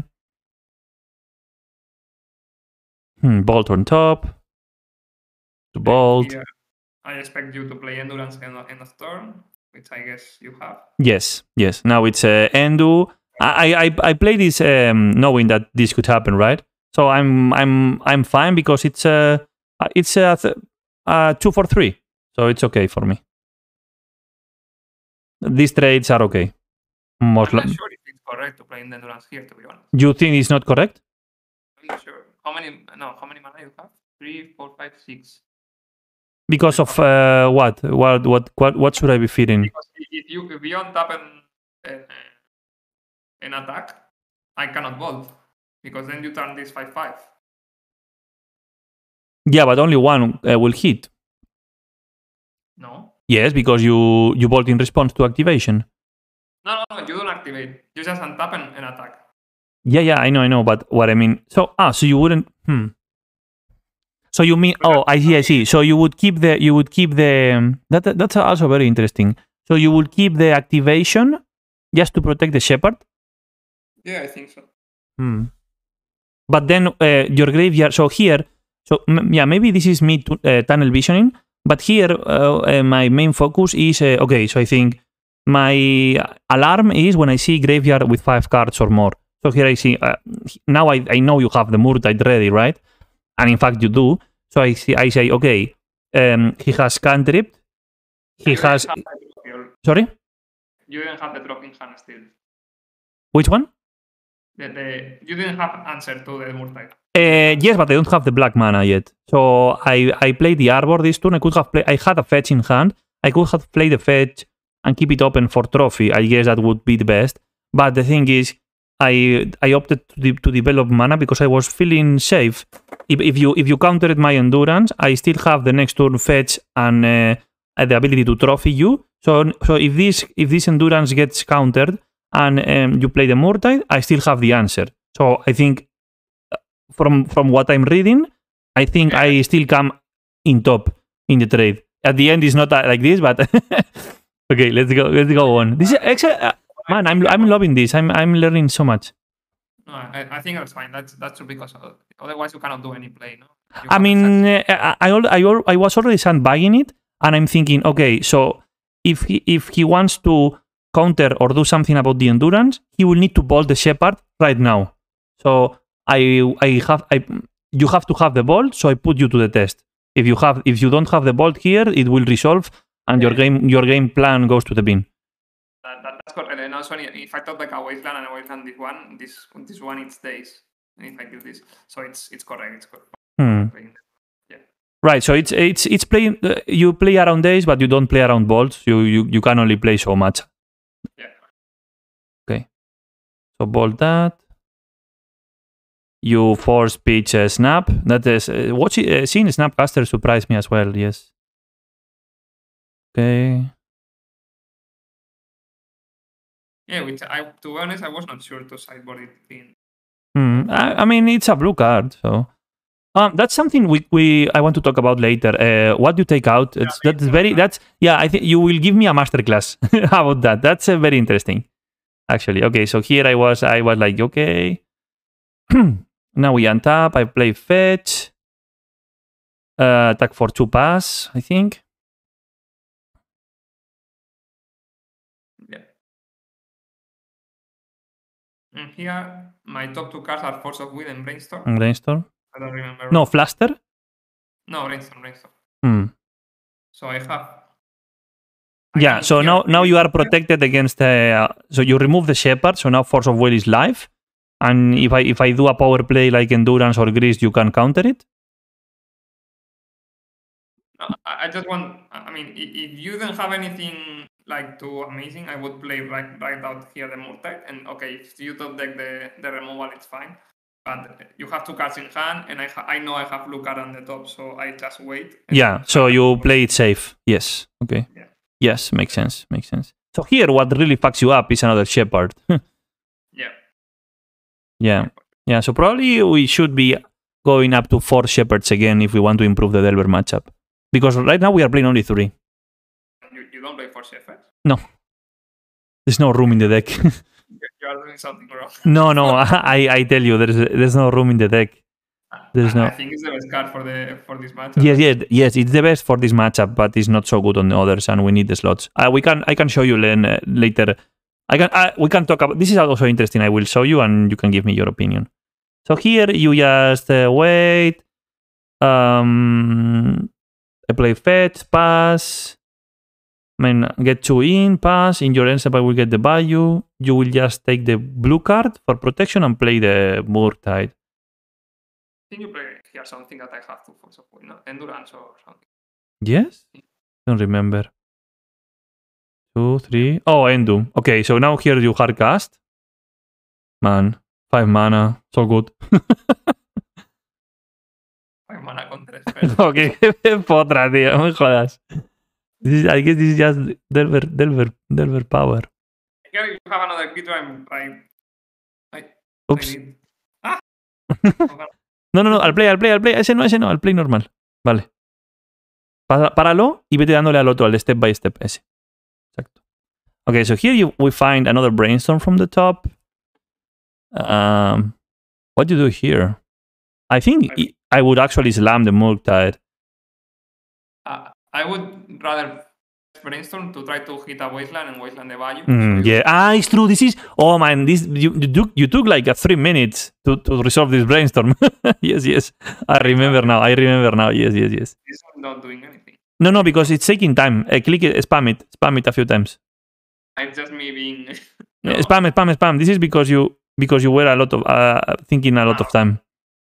Bolt on top. To Bolt. Here, I expect you to play Endurance end of turn, which I guess you have. Yes. Now it's Endu. I play this knowing that this could happen, right? So I'm fine because it's 2 for 3, so it's okay for me. These trades are okay. I'm not sure if it's correct to play in Endurance here, to be honest. You think it's not correct? I'm not sure. How many mana you have? 3, 4, 5, 6. Because of what? What should I be feeding? Because if you untap an attack, I cannot bolt. Because then you turn this 5/5. Yeah, but only one will hit. No. Yes, because you bolt in response to activation. No, you don't activate. You just untap and attack. Yeah, I know, but what I mean. So you wouldn't. So you mean? Oh, I see. So you would keep the. That's also very interesting. So you would keep the activation just to protect the Shepherd. Yeah, I think so. But then your graveyard. So here. Maybe this is me tunnel visioning. But here, my main focus is okay. So I think my alarm is when I see graveyard with 5 cards or more. So here I see. Now I know you have the Murktide ready, right? And in fact you do. So I say, okay, he has cantripped. He has. Sorry? You didn't have the drop in hand still. Which one? You didn't have answer to the Murktide. Yes, but I don't have the black mana yet. So I played the Arbor this turn. I had a fetch in hand. I could have played the fetch and keep it open for trophy. I guess that would be the best. But the thing is, I opted to develop mana because I was feeling safe. If you countered my Endurance, I still have the next turn fetch and the ability to trophy you. So if this Endurance gets countered and you play the Murktide, I still have the answer. So I think from what I'm reading, I think I still come in top in the trade. At the end, it's not like this, but okay, let's go on. This is actually. Man, I'm loving this. I'm learning so much. No, I think that's fine. That's because otherwise you cannot do any play. No. I mean, I was already sandbagging it, and I'm thinking, okay, so if he wants to counter or do something about the Endurance, he will need to bolt the Shepherd right now. So you have to have the bolt. So I put you to the test. If you don't have the bolt here, it will resolve, and your game plan goes to the bin. That's correct. And also, if I talk like a Wasteland and a Wasteland this one it stays. And if I do this, so it's correct. It's correct. Yeah. Right. So it's playing. You play around days, but you don't play around bolts. You can only play so much. Yeah. Okay. So bolt that. You force pitch snap. That is seeing Snapcaster surprised me as well. Yes. Okay. Yeah, which to be honest, I was not sure to sideboard it in. I mean, it's a blue card, so that's something I want to talk about later. What do you take out? I think you will give me a masterclass. How about that? That's very interesting, actually. Okay, so here I was like, okay. Now we untap. I play fetch. Attack for 2 pass, I think. And here, my top 2 cards are Force of Will and Brainstorm. I don't remember. No, Fluster? No, Brainstorm. So I have Yeah, so now you are protected against so you remove the shepherd, so now Force of Will is live. And if I do a power play like Endurance or Grease, you can counter it? I just want, I mean, if you don't have anything like too amazing, I would play right out here the Murktide. And okay, if you top deck the removal, it's fine. But you have 2 cards in hand, and I know I have Lucar on the top, so I just wait. Yeah, so you play it safe. Yes, okay. Yeah. Yes, makes sense, makes sense. So here, what really fucks you up is another shepherd. Yeah. Yeah. Yeah, so probably we should be going up to 4 shepherds again if we want to improve the Delver matchup. Because right now we are playing only 3. You don't play 4 shepherds? No. There's no room in the deck. You are doing something wrong. No, I tell you, there's no room in the deck. There's no. I think it's the best card for this matchup. Yes, it's the best for this matchup, but it's not so good on the others, and we need the slots. I can show you later. We can talk about this. Is also interesting. I will show you, and you can give me your opinion. So here you just wait. I play fetch, pass. I mean, get 2 in, pass. In your end step, I will get the value. You will just take the blue card for protection and play the Murktide. Can you play here something that I have to Force of Will, no? Endurance or something? Yes? Don't remember. 2, 3. Oh, Endoom. Okay, so now here you hard cast. Man, 5 mana. So good. 5 mana con 3 spells. Ok, potra, tío. No me jodas. I guess this is just Delver power. Here you have another creature. Oops. No, I'll play. Ese no, I'll play normal. Vale. Páralo y vete dándole al otro, al step by step ese. Exacto. Okay, so here we find another brainstorm from the top. What do you do here? I think I would actually slam the Murktide. I would rather brainstorm to try to hit a wasteland and wasteland the value. Yeah, it's true. This is man. This you took like 3 minutes to resolve this brainstorm. yes. I remember now. Yes. This is not doing anything. No, because it's taking time. Click it, spam it a few times. It's just me being. No. Spam. This is because you were a lot of thinking a lot of time.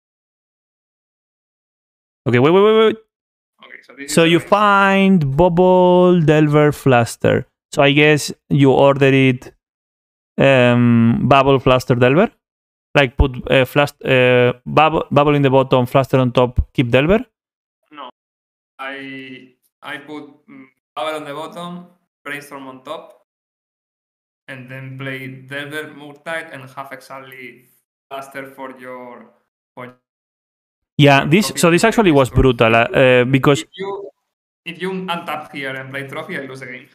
Okay, wait. Okay, so you find Bubble, Delver, Fluster. So I guess you order it Bubble, Fluster, Delver? Like put Bubble in the bottom, Fluster on top, keep Delver? No. I put Bubble on the bottom, Brainstorm on top, and then play Delver, Murktide, and have exactly Fluster for your... Yeah, this actually was brutal because if you untap here and play trophy, I lose the game.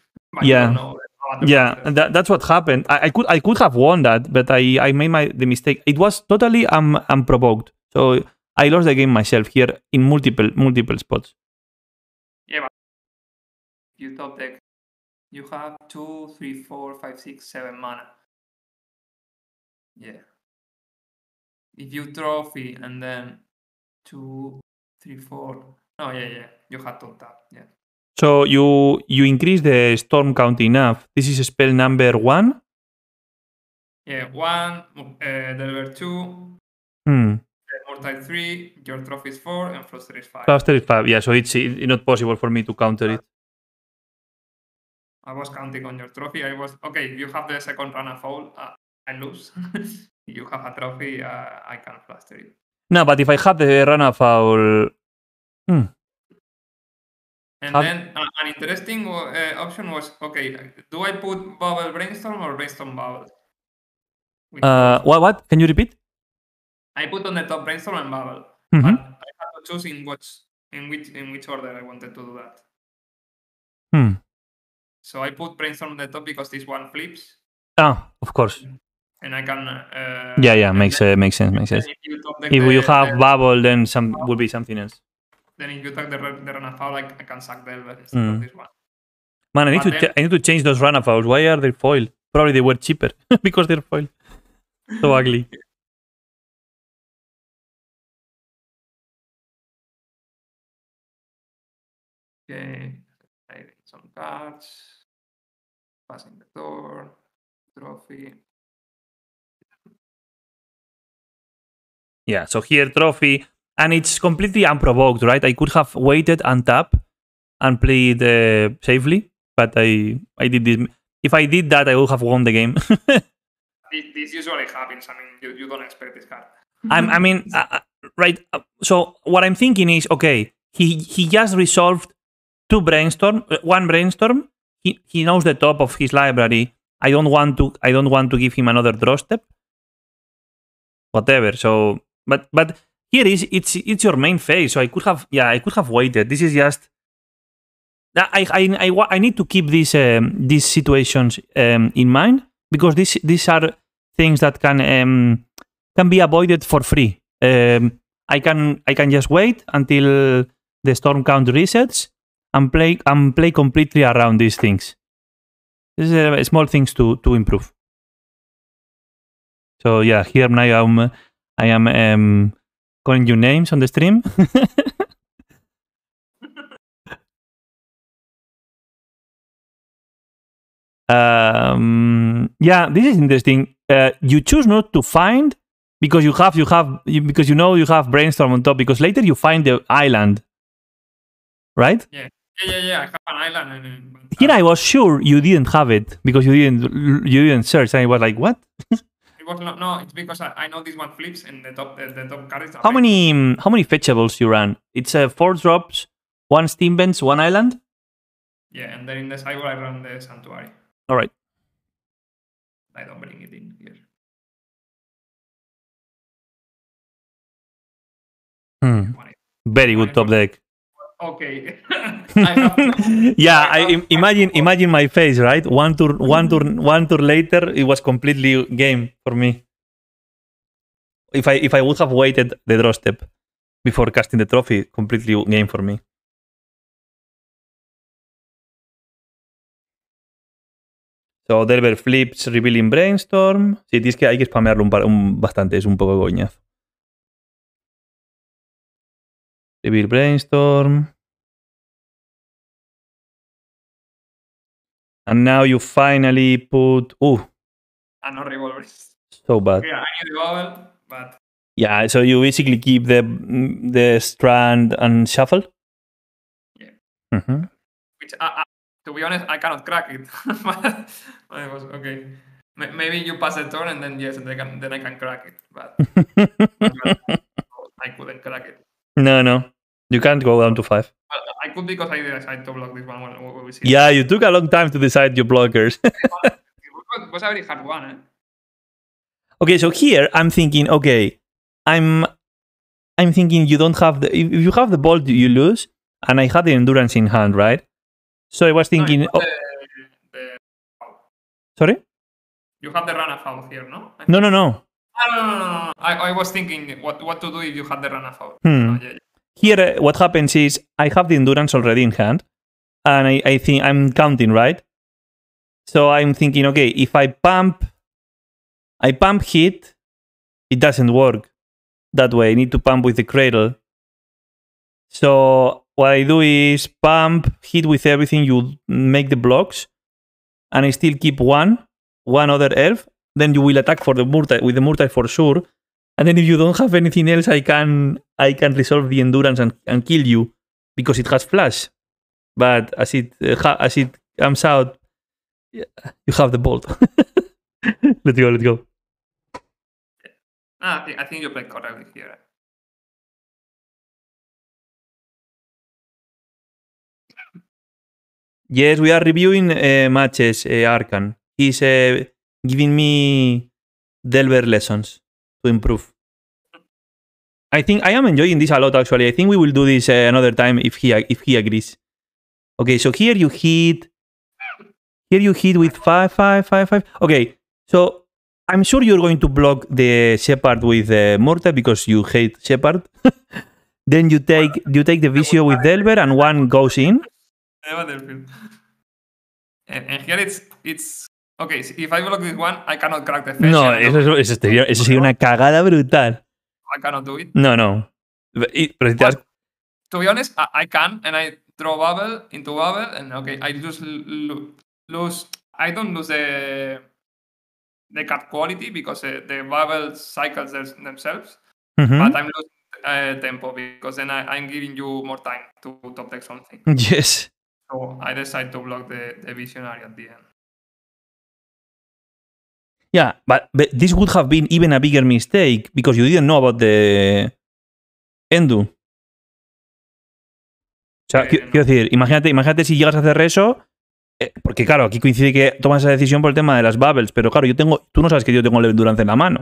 That's what happened. I could have won that, but I made the mistake. It was totally unprovoked, so I lost the game myself here in multiple spots. Yeah, but you top deck, you have 2, 3, 4, 5, 6, 7 mana. Yeah. If you trophy and then 2, 3, 4. Oh, yeah. You had to tap. Yeah. So you increase the storm count enough. This is spell number 1? Yeah, 1, Delver 2, Murktide 3, your trophy is 4, and Fluster is 5. Fluster is 5, yeah, so it's not possible for me to counter it. I was counting on your trophy. Okay, you have the second run of foul, I lose. You have a trophy, I can Fluster it. No, but if I had the run foul... And then an interesting option was, okay, do I put Bubble Brainstorm or Brainstorm Bubble? What? Can you repeat? I put on the top Brainstorm and Bubble. But I had to choose in which order I wanted to do that. So I put Brainstorm on the top because this one flips. Of course. And I can... makes sense. If you have Bubble, then will be something else. Then if you take the run of foul, I can sack Delver instead of this one. Man, I need to change those run of fouls. Why are they foil? Probably they were cheaper because they're foil. So ugly. Okay, some cards. Passing the door, trophy. Yeah, so here trophy, and it's completely unprovoked, right? I could have waited and tap and played safely, but I did this. If I did that, I would have won the game. This usually happens. I mean, you don't expect this card. I mean, right. So what I'm thinking is, okay, he just resolved one brainstorm. He knows the top of his library. I don't want to give him another draw step. Whatever. So, but here it's your main phase. So I could have waited. This is just. I need to keep these situations in mind, because these are things that can be avoided for free. I can just wait until the storm count resets and play completely around these things. This is small things to improve. So yeah, here now I am calling you names on the stream. Yeah, this is interesting. You choose not to find because you have brainstorm on top, because later you find the island, right? Yeah. I have an island. Here I was sure you didn't have it because you didn't search, and I was like, what? No, it's because I know this one flips and the top card is. How many fetchables you run? It's 4 drops, 1 steam bench, 1 island. Yeah, and then in the sideboard I run the sanctuary. All right. I don't bring it in here. Very good top deck. Okay. Yeah, I imagine my face, right? One turn later, it was completely game for me. If I would have waited the draw step before casting the trophy, completely game for me. So Delver flips, revealing brainstorm. Sí, tienes que hay que spamearlo bastante, es un poco coñazo. Reveal brainstorm. And now you finally put. No revolvers. So bad. Yeah, I need the bubble, but. Yeah, so you basically keep the strand and shuffle. Yeah. Mm-hmm. Which, to be honest, I cannot crack it. I was okay. Maybe you pass the turn and then yes, then I can crack it, but I couldn't crack it. No, you can't go down to 5. Well, I could because I decided to block this one when we see. Yeah, you took a long time to decide your blockers. It was a very hard one, eh? Okay, so here I'm thinking, okay, I'm thinking you don't have the. If you have the ball, you lose, and I had the endurance in hand, right? So I was thinking. No, Sorry? You have the run foul here, no? No. No. I was thinking what to do if you had the run foul. Yeah. Here, what happens is I have the endurance already in hand, and I think I'm counting, right? So I'm thinking, okay, if I pump hit, it doesn't work that way. I need to pump with the cradle. So what I do is pump, hit with everything, you make the blocks, and I still keep one other elf. Then you will attack for the Murktide, with the Murktide for sure. And then if you don't have anything else, I can resolve the endurance and kill you because it has flash. But as it comes out, you have the bolt. Let's go. I think you played correctly here. Yes, we are reviewing matches, Arkan. He's giving me Delver lessons to improve. I think I am enjoying this a lot, actually. I think we will do this another time if he agrees. Okay, so here you hit with 5. Okay, so I'm sure you're going to block the Shepherd with Murktide because you hate Shepherd. Then you take the Visio with Delver and one goes in. And here it's okay. If I block this one, I cannot crack the face. No, eso sería una cagada brutal. I cannot do it. No. To be honest, I can, and I draw bubble into bubble, and okay, I lose. I don't lose the card quality because the bubbles cycles themselves, but I'm losing tempo because then I'm giving you more time to top deck something. Yes. So I decide to block the visionary at the end. Yeah, but this would have been even a bigger mistake because you didn't know about the Endu. O sea, quiero decir, imagínate si llegas a hacer eso, porque claro, aquí coincide que tomas esa decisión por el tema de las bubbles, pero claro, tú no sabes que yo tengo el Endurance en la mano.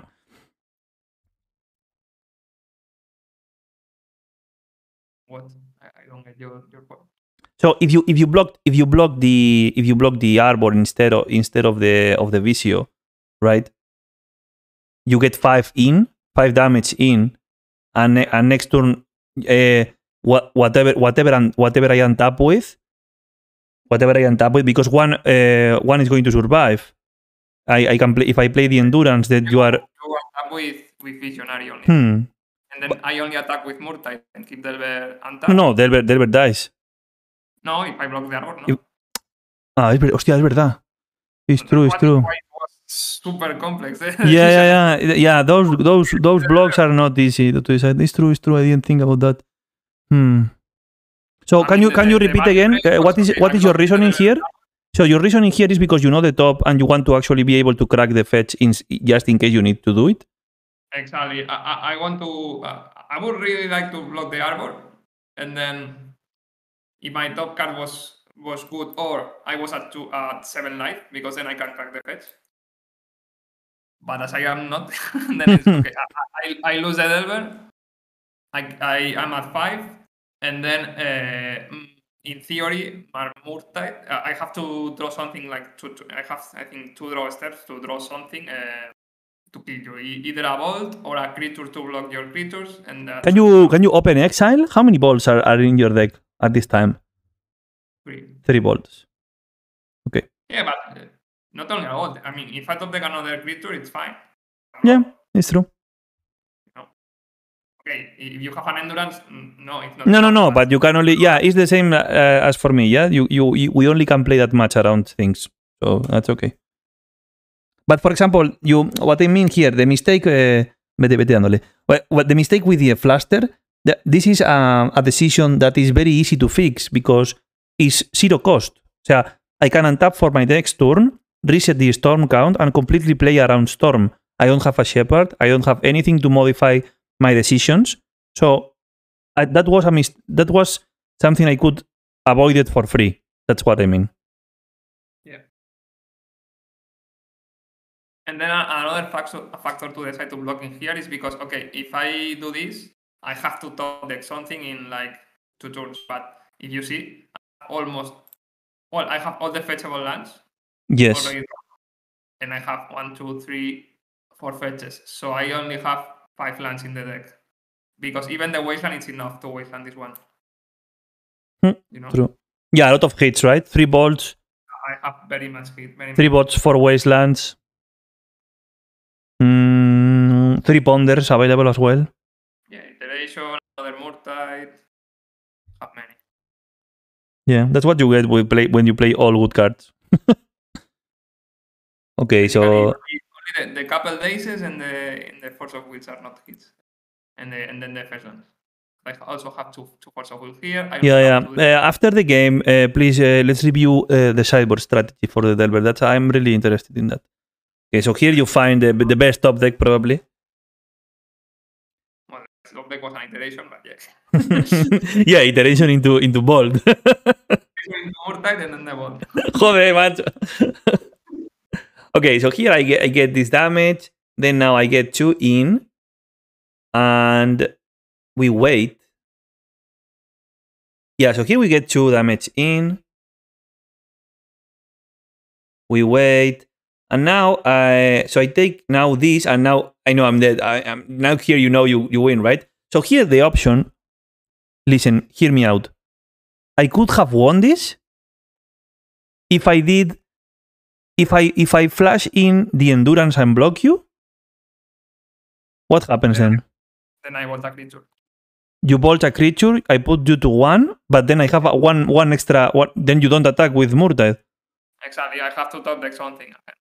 What? I don't get your point. So if you block the Arbor instead of the Visio, right? You get 5 damage in, and next turn, whatever I untap with, because one is going to survive. I can play if I play the Endurance that you are. You untap with Visionary only. And then I only attack with Murktide and keep Delver untapped. No, Delver dies. No, if I block the Arbor, no. Hostia, es verdad. It's true. It was super complex. Yeah. Those blocks are not easy to decide. It's true. I didn't think about that. So can you repeat again? What is your reasoning here? So your reasoning here is because you know the top and you want to actually be able to crack the fetch just in case you need to do it? Exactly. I want to. I would really like to block the Arbor, and then if my top card was good, or I was at 7 life, because then I can crack the fetch. But as I am not, then it's okay. I lose the Delver. I'm at 5, and then in theory, Murktide, I have to draw something like I have, I think, 2 draw steps to draw something to kill you, either a Bolt or a creature to block your creatures. And can you open Exile? How many bolts are in your deck at this time? 3 bolts. Okay. Yeah, but not only a Bolt. I mean, if I top deck another creature, it's fine. Yeah, it's true. Okay, if you have an Endurance, no, it's not. No, but you can only, it's the same as for me, yeah? We only can play that much around things, so that's okay. But for example, what I mean here, the mistake, the mistake with the Fluster, this is a decision that is very easy to fix because it's 0 cost. So I can untap for my next turn, reset the Storm count, and completely play around Storm. I don't have a Shepherd, I don't have anything to modify my decisions. So that was something I could avoid it for free. That's what I mean. Yeah. And then another factor to decide to block in here is because, okay, if I do this, I have to top deck something in like 2 turns. But if you see, I have all the fetchable lands. Yes. Already, and I have 1, 2, 3, 4 fetches. So I only have 5 lands in the deck. Because even the Wasteland is enough to wasteland this one. You know? True. Yeah, a lot of hits, right? 3 bolts. I have very much hit. 3 bolts, 4 wastelands. 3 ponders available as well. Yeah, Iteration, another Murktide. Have many. Yeah, that's what you get when you play all good cards. Okay, so only the couple daces and the Force of Wills are not hits, and then the first ones. I also have two Force of Will here. After the game, please let's review the sideboard strategy for the Delver. I'm really interested in that. Okay, so here you find the best top deck probably. Well, the top deck was an iteration, but yeah. Yeah, iteration into Bolt. Into Murktide and then the Bolt. Joder, macho. Okay, so here I get this damage. Then now I get 2 in, and we wait. Yeah, so here we get 2 damage in. We wait. And now I take now this, and now I know I'm dead. I'm now here. You know you win, right? So here the option. Listen, hear me out. I could have won this if I did. If I flash in the Endurance and block you. What happens then? Then I bolt a creature. You bolt a creature. I put you to 1, but then I have one extra. Then you don't attack with Murktide. Exactly. I have to top deck something.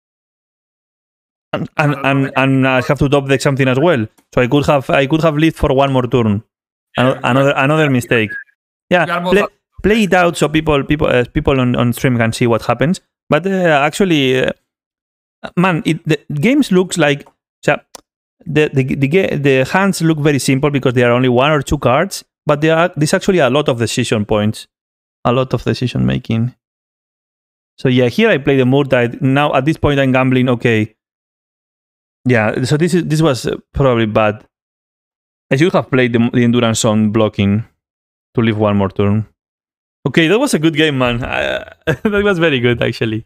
And I have to top deck something as well. So I could have lived for one more turn. Another mistake. Yeah, play it out so people on stream can see what happens. But actually, man, the games looks like the hands look very simple because there are only 1 or 2 cards. But there's actually a lot of decision points, a lot of decision making. So yeah, here I play the Murktide. Now at this point I'm gambling. Okay. Yeah, so this was probably bad. I should have played the Endurance on blocking to live one more turn. Okay, that was a good game, man. That was very good, actually.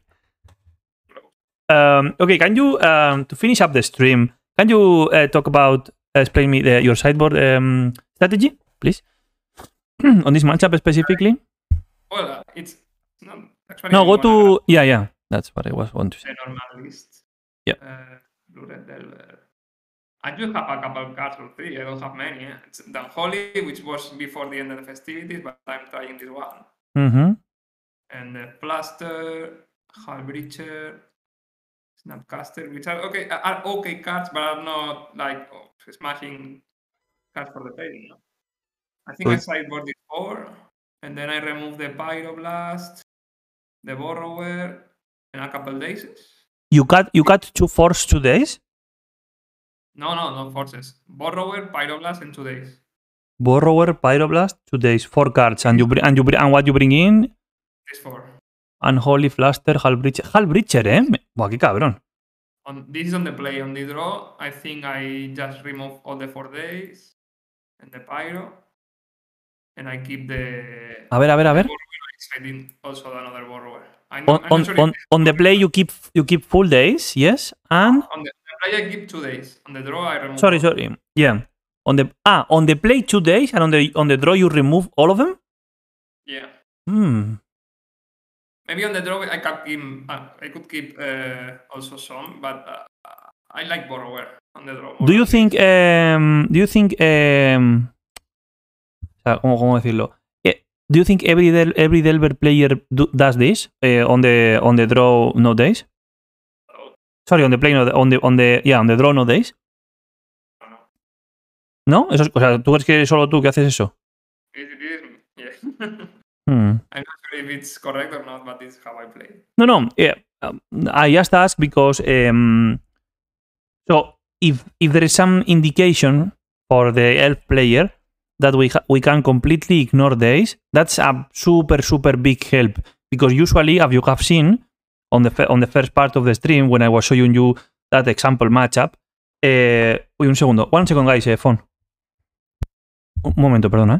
Okay, can you, to finish up the stream, can you talk about, explain me your sideboard strategy, please? On this matchup specifically? Well, it's not actually... No, go to... Yeah, that's what I was wanting to say. The normal list. Yeah. Blue Red Delver. I do have a couple cards for 3. I don't have many. It's Dunholy, which was before the end of the festivities, but I'm trying this one. Mm-hmm. And Plaster, Halbreacher, Snapcaster, which are okay cards, but are not like smashing cards for the playing. No? I think I sideboard this 4, and then I remove the Pyroblast, the Borrower, and a couple daisies. You got 2 force 2 days? No forces. Borrower, Pyroblast, and 2 days. Borrower, Pyroblast, 2 days, 4 cards, and what you bring in? This 4. Unholy, Fluster, Halbreacher, Buah, qué cabrón. This is on the play. On the draw, I think I just remove all the 4 days and the Pyro, and I keep the... A ver. I did also another Borrower. On the play, you keep full days, yes, and... On the play, I keep 2 days. On the draw, I remove... Sorry. Yeah. On the play 2 days, and on the draw, you remove all of them? Yeah. Maybe on the draw I could keep also some, but I like Borrower on the draw. Do you think ¿cómo decirlo? Do you think every Delver player does this on the draw no days? Sorry, on the play on the draw no days. ¿No? Eso, o sea, ¿tú crees que eres solo tú que haces eso? Yeah. I'm not sure if it's correct or not, but it's how I play. No. Yeah. I just asked because so if there is some indication for the elf player that we can completely ignore days, that's a super big help, because usually, as you have seen on the first part of the stream when I was showing you that example matchup. Un segundo. One second, guys. Phone. Un momento, perdona.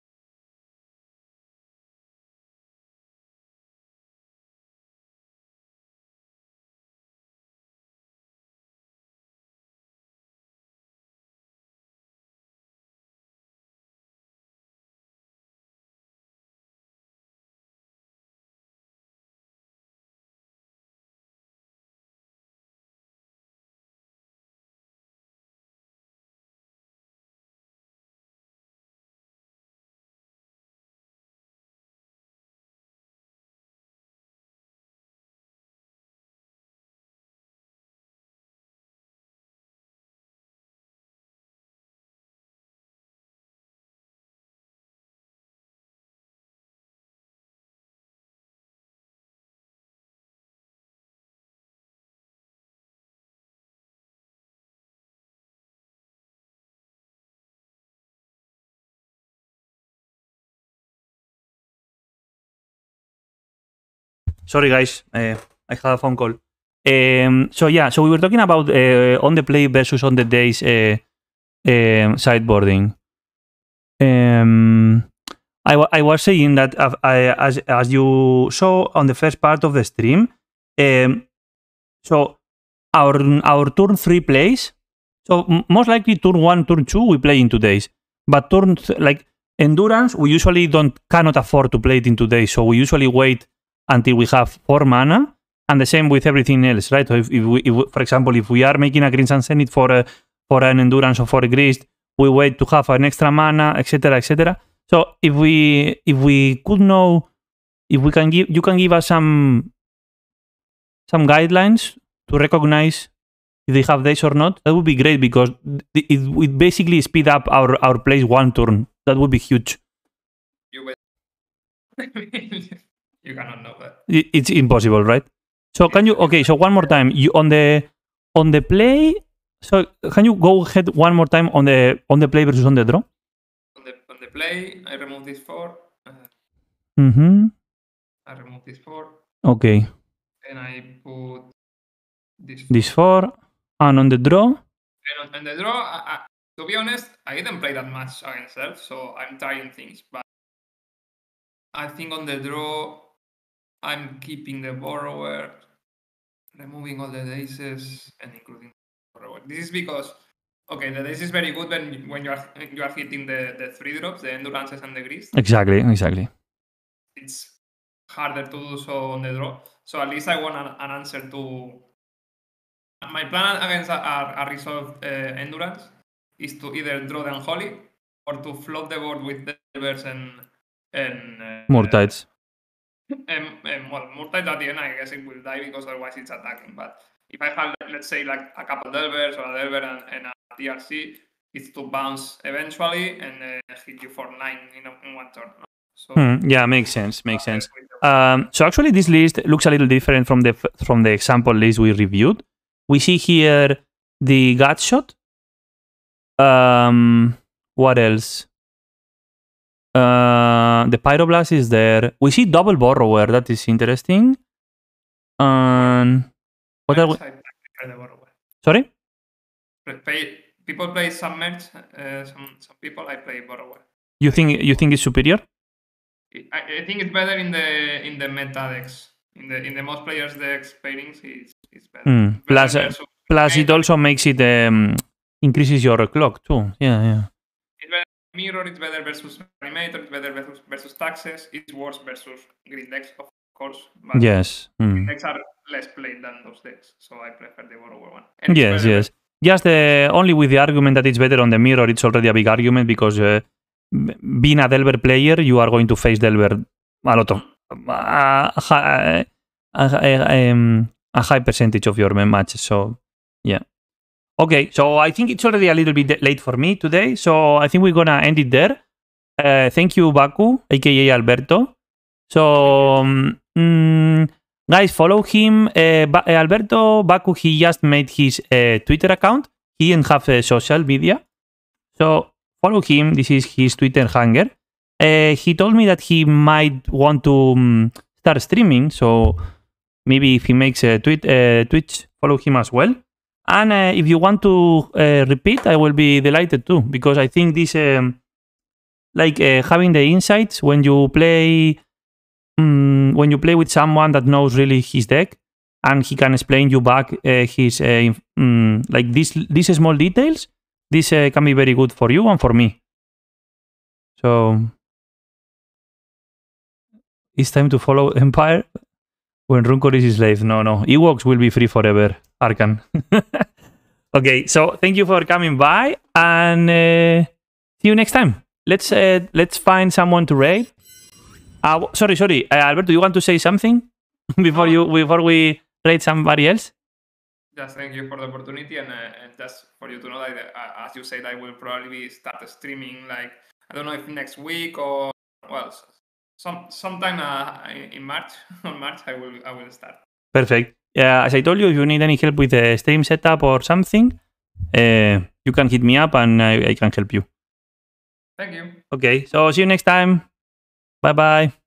Sorry, guys. I had a phone call. So we were talking about on the play versus on the days sideboarding. I was saying that as you saw on the first part of the stream, so our turn 3 plays. So most likely turn 1, turn 2 we play in 2 days, but turn like Endurance we usually cannot afford to play it in 2 days. So we usually wait until we have 4 mana, and the same with everything else, right? So if we, for example, if we are making a Crimson Zenith for an Endurance or for a Grist, we wait to have an extra mana, etc., etc. So if we could know, if we can give, you can give us some some guidelines to recognize if they have days or not, that would be great because it would basically speed up our plays one turn. That would be huge. You cannot know that. It's impossible, right? So can you? Okay, so one more time. You on the play. So can you go ahead one more time on the play versus on the draw? On the play, I remove this 4. I remove this 4. Okay. And I put this 4. This 4. And on the draw? And on the draw, to be honest, I didn't play that much against Elf, so I'm trying things. But I think on the draw, I'm keeping the Borrower, removing all the daces, and including the Borrower. This is because, okay, the dace is very good when you are hitting the 3 drops, the Endurances and the Grease. Exactly. It's harder to do so on the draw. So at least I want an answer to... My plan against a resolved Endurance is to either draw the Unholy or to float the board with Delvers and Murtides. Well, Murtides at the end, I guess it will die because otherwise it's attacking. But if I have, let's say, like a couple Delvers or a Delver and a TRC, it's to bounce eventually and hit you for 9 in one turn. So, yeah, makes sense. So actually, this list looks a little different from the example list we reviewed. We see here the Gutshot. What else? The Pyroblast is there. We see double Borrower. That is interesting. What are we? Sorry? People play some merge. Some people I play Borrower. You think it's superior? I think it's better in the meta decks. In the most players decks pairings, it's better. Plus it also makes it increases your clock too. Yeah. It's better Mirror, it's better versus Animator, it's better versus Taxes, it's worse versus green decks, of course. But yes. Green decks are less played than those decks, so I prefer the Borrower one. Yes. Just only with the argument that it's better on the Mirror, it's already a big argument because being a Delver player, you are going to face Delver a lot of a high percentage of your matches. So yeah. Okay, so I think it's already a little bit late for me today, so I think we're gonna end it there. Thank you, Baku, aka Alberto. So guys, follow him. Alberto Baku, he just made his Twitter account. He didn't have social media, so follow him. This is his Twitter hanger. He told me that he might want to start streaming, so maybe if he makes a Twitch, follow him as well. And if you want to repeat, I will be delighted too, because I think this, having the insights when you play with someone that knows really his deck, and he can explain you back his like these small details. This can be very good for you and for me. So it's time to follow Empire when Runkor is his slave. No, Ewoks will be free forever. Arkan. Okay, so thank you for coming by, and see you next time. Let's find someone to raid. Sorry, Alberto, do you want to say something before we raid somebody else? Just thank you for the opportunity, and just for you to know that, as you said, I will probably start streaming. Like, I don't know if next week or sometime in March. On March, I will start. Perfect. As I told you, if you need any help with the stream setup or something, you can hit me up and I can help you. Thank you. Okay, so see you next time. Bye-bye.